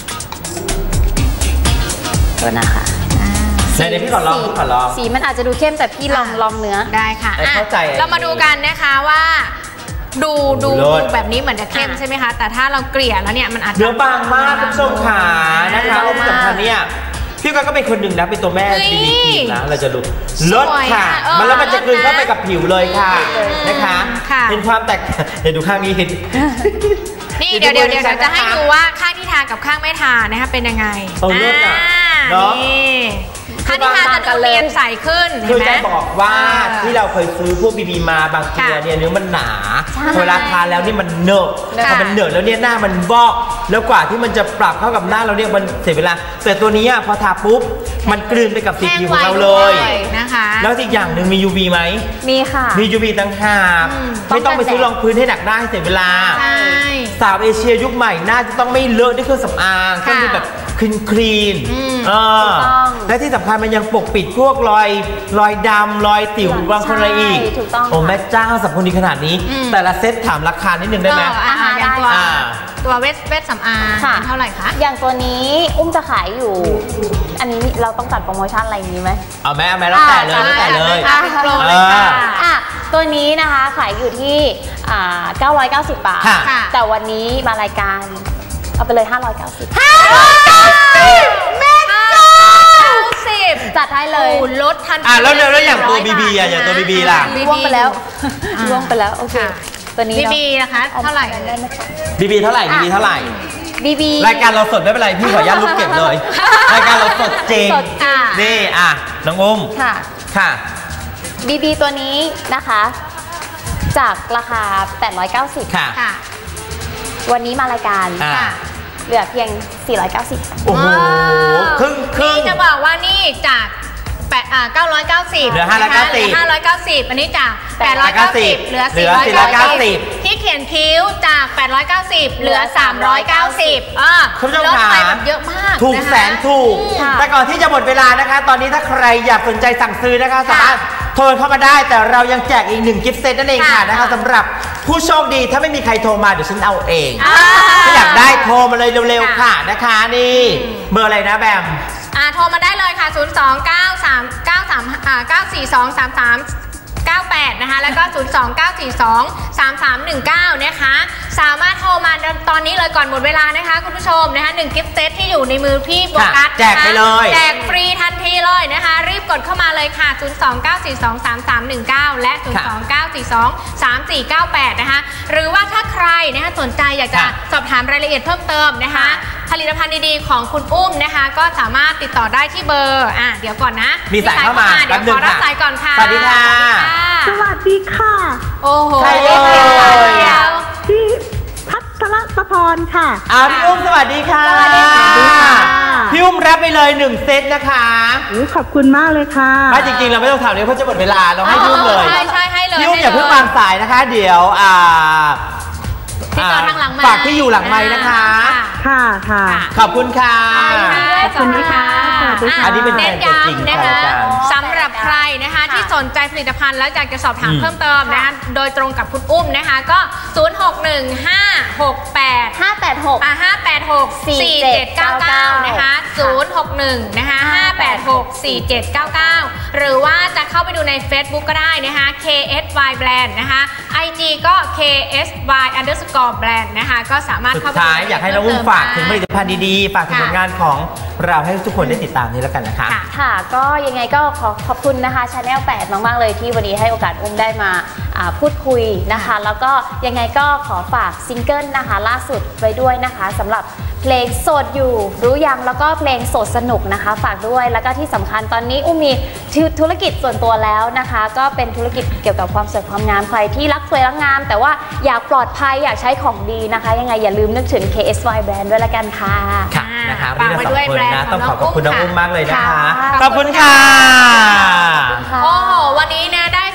ตัวนะคะไหนๆพี่ขอลองพี่ขอลองสีมันอาจจะดูเข้มแต่พี่ลองลองเนื้อได้ค่ะเข้าใจเรามาดูกันนะคะว่าดูดูเลิศแบบนี้เหมือนจะเข้มใช่ไหมคะแต่ถ้าเราเกลี่ยแล้วเนี่ยมันอาจจะเนื้อบางมากคุณผู้ชมขานะคะที่สำคัญเนี่ยพี่ก็เป็นคนหนึ่งนะเป็นตัวแม่บีบีครีมนะเราจะดูลดค่ะมันแล้วมันจะกลืนเข้าไปกับผิวเลยค่ะนะคะเป็นความแตกเห็นดูข้างนี้เห็นนี่เดี๋ยวเดี๋ยวเดี๋ยวจะให้ดูว่าข้างที่ทากับข้างไม่ทานะคะเป็นยังไงโอ้เลิศอ่ะเนาะข้างที่ทาจะดูเนียนใสขึ้นคืเห็อนไหมจะบอกว่าที่เราเคยซื้อพวกบีบีมาบางทีเนี่ยเนื้อมันหนาเวลาทานแล้วนี่มันเหนอะพอมันเหนอะแล้วเนี่ยหน้ามันบอกแล้วกว่าที่มันจะปรับเข้ากับหน้าเราเนี่ยมันเสียเวลาแต่ตัวนี้พอทาปุ๊บมันกลืนไปกับสีผิวของเราเลยนะคะแล้วอีกอย่างหนึ่งมี ยู วี ไหมมีค่ะมี ยู วี ต่างหากไม่ต้องไปซื้อรองพื้นให้หนักหน้าให้เสียเวลาสาวเอเชียยุคใหม่หน้าจะต้องไม่เลอะด้วยเครื่องสำอางต้องดูแบบคลีนคลีนและที่สำคัญมันยังปกปิดพวกรอยรอยดำรอยสิวบางคนอะไรอีกโอ้แม่เจ้าสับคนดีขนาดนี้แต่ละเซตถามราคานิดนึงได้ไหมอย่างตัวตัวเวสเวสสำอางเท่าไหร่คะอย่างตัวนี้อุ้มจะขายอยู่อันนี้เราต้องจัดโปรโมชั่นอะไรอย่างนี้ไหมเอาแม่เอาแม่แล้วแต่เลยแล้วแต่เลยอ่ะตัวนี้นะคะขายอยู่ที่เก้าร้อยเก้าสิบบาทแต่วันนี้มารายการเอาไปเลยห้าร้อยเก้าสิบแม่เจ้าสิบจัดให้เลยลดทันทีอ่ะแล้วแล้วอย่างตัวบีบีอ่ะอย่างตัวบีบีล่ะล่วงไปแล้วล่วงไปแล้วโอเคตัวนี้บีบีนะคะเท่าไหร่บีบีเท่าไหร่บีบีเท่าไหร่บีบีรายการเราสดไม่เป็นไรพี่ขออนุญาตรูปเก็บเลยรายการเราสดจริงนี่อ่ะน้องอุ้มค่ะค่ะบีบีตัวนี้นะคะจากราคาแปดร้อยเก้าสิบค่ะวันนี้มารายการเหลือเพียงสี่ร้อยเก้าสิบโอ้โหครึ่งครึ่งจะบอกว่านี่จากแปดอ่าเก้าร้อยเก้าสิบเหลือห้าร้อยเก้าสิบห้าร้อยเก้าสิบอันนี้จากแปดร้อยเก้าสิบเหลือสี่ร้อยเก้าสิบที่เขียนคิ้วจากแปดร้อยเก้าสิบเหลือสามร้อยเก้าสิบอ่าลดไปแบบเยอะมากถูกแสนถูกแต่ก่อนที่จะหมดเวลานะคะตอนนี้ถ้าใครอยากสนใจสั่งซื้อนะคะสามารถโทรเข้ามาได้แต่เรายังแจกอีกหนึ่งกิฟต์เซตนั่นเองค่ะนะคะสำหรับผู้โชคดีถ้าไม่มีใครโทรมาเดี๋ยวฉันเอาเองถ้าอยากได้โทรมาเลยเร็วๆค่ะนะคะนี่เบอร์อะไรนะแบมอ่าโทรมาได้เลยค่ะศูนย์ สอง เก้า สาม เก้า สาม อ่า เก้า สี่ สอง สาม สาม เก้า แปดนะคะแล้วก็ศูนย์ สอง เก้า สี่ สอง สาม สาม หนึ่ง เก้านะคะสามารถโทรมาตอนนี้เลยก่อนหมดเวลานะคะคุณผู้ชมนะคะหนึ่งกิฟต์เซตที่อยู่ในมือพี่โบกัสแจกไปเลยแจกฟรีทันทีเลยนะคะรีบกดเข้ามาเลยค่ะศูนย์ สอง เก้า สี่ สอง สาม สาม หนึ่ง เก้าและศูนย์ สอง เก้า สี่ สอง สาม สี่ เก้า แปดนะคะหรือว่าถ้าใครนะคะสนใจอยากจะสอบถามรายละเอียดเพิ่มเติมนะคะผลิตภัณฑ์ดีๆของคุณอุ้มนะคะก็สามารถติดต่อได้ที่เบอร์อ่ะเดี๋ยวก่อนนะมีสายเข้ามาเดี๋ยวขอรับสายก่อนค่ะสวัสดีค่ะสวัสดีค่ะโอ้โหใครเอ่ยพี่พัทรสพรค่ะอ่าพี่อุ้มสวัสดีค่ะสวัสดีค่ะพี่อุ้มรับไปเลยหนึ่งเซตนะคะขอบคุณมากเลยค่ะไม่จริงๆเราไม่ต้องถามเลยเพราะจะหมดเวลาเราให้พี่อุ้มเลยใช่ใช่ให้เลยพี่อุ้มอย่าเพิ่งวางสายนะคะเดี๋ยวอ่าติดต่อทางหลังไมค์ฝากที่อยู่หลังไมค์นะคะค่ะค่ะขอบคุณค่ะขอบคุณค่ะอันนี้เป็นแฟนตัวจริงนะคะสำหรับใครนะคะที่สนใจผลิตภัณฑ์แล้วอยากจะสอบถามเพิ่มเติมนะคะโดยตรงกับคุณอุ้มนะคะก็ศูนย์ หก หนึ่ง ห้า หก แปดห้า แปด หกอ่ะห้า แปด หก สี่ เจ็ด เก้า เก้านะคะศูนย์ หก หนึ่งนะคะห้า แปด หก สี่ เจ็ด เก้า เก้าหรือว่าจะเข้าไปดูใน Facebook ก็ได้นะคะ เค เอส วาย Brand นะคะ ไอ จี ก็ เค เอส วาย underscore brand นะคะก็สามารถเข้าไปสุดท้ายอยากให้น้องอุ้มฝากถึงผลิตภัณฑ์ดีๆฝากถึงผลงานของเราให้ทุกคนได้ติดตามนี้แล้วกันนะคะค่ะก็ยังไงก็ขอขอบคุณนะคะ Channel แปดมากๆเลยที่วันนี้ให้โอกาสอุ้มได้มาพูดคุยนะคะแล้วก็ยังไงก็ขอฝากซิงเกิลนะคะล่าสุดไว้ด้วยนะคะสำหรับเพลงโสดอยู่รู้ยังแล้วก็เพลงโสดสนุกนะคะฝากด้วยแล้วก็ที่สำคัญตอนนี้อุ้มมีธุรกิจส่วนตัวแล้วนะคะก็เป็นธุรกิจเกี่ยวกับความสวยความงามใครที่รักสวยรักงามแต่ว่าอยากปลอดภัยอยากใช้ของดีนะคะยังไงอย่าลืมนึกถึง เค เอส วาย Brand ด้วยละกันค่ะค่ะนะคะวันนี้เราสองคนนะต้องขอขอบคุณน้องอุ้มมากเลยนะคะขอบคุณค่ะโอ้โหวันนี้เนี่ยได้ทั้งหนุ่ม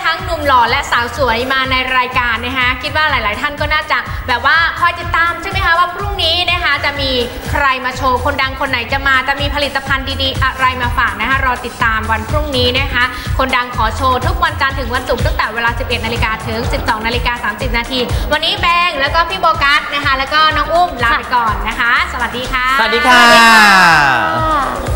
หล่อและสาวสวยมาในรายการนะคะคิดว่าหลายๆท่านก็น่าจะแบบว่าคอยติดตามใช่ไหมคะว่าพรุ่งนี้นะคะจะมีใครมาโชว์คนดังคนไหนจะมาจะมีผลิตภัณฑ์ดีๆอะไรมาฝากนะคะรอติดตามวันพรุ่งนี้นะคะคนดังขอโชว์ทุกวันจันทร์ถึงวันศุกร์ตั้งแต่เวลา สิบเอ็ดนาฬิกา ถึง สิบสองนาฬิกาสามสิบนาทีวันนี้แบงแล้วก็พี่โบกัสนะคะแล้วก็น้องอุ้มลาไปก่อนนะคะสวัสดีค่ะสวัสดีค่ะ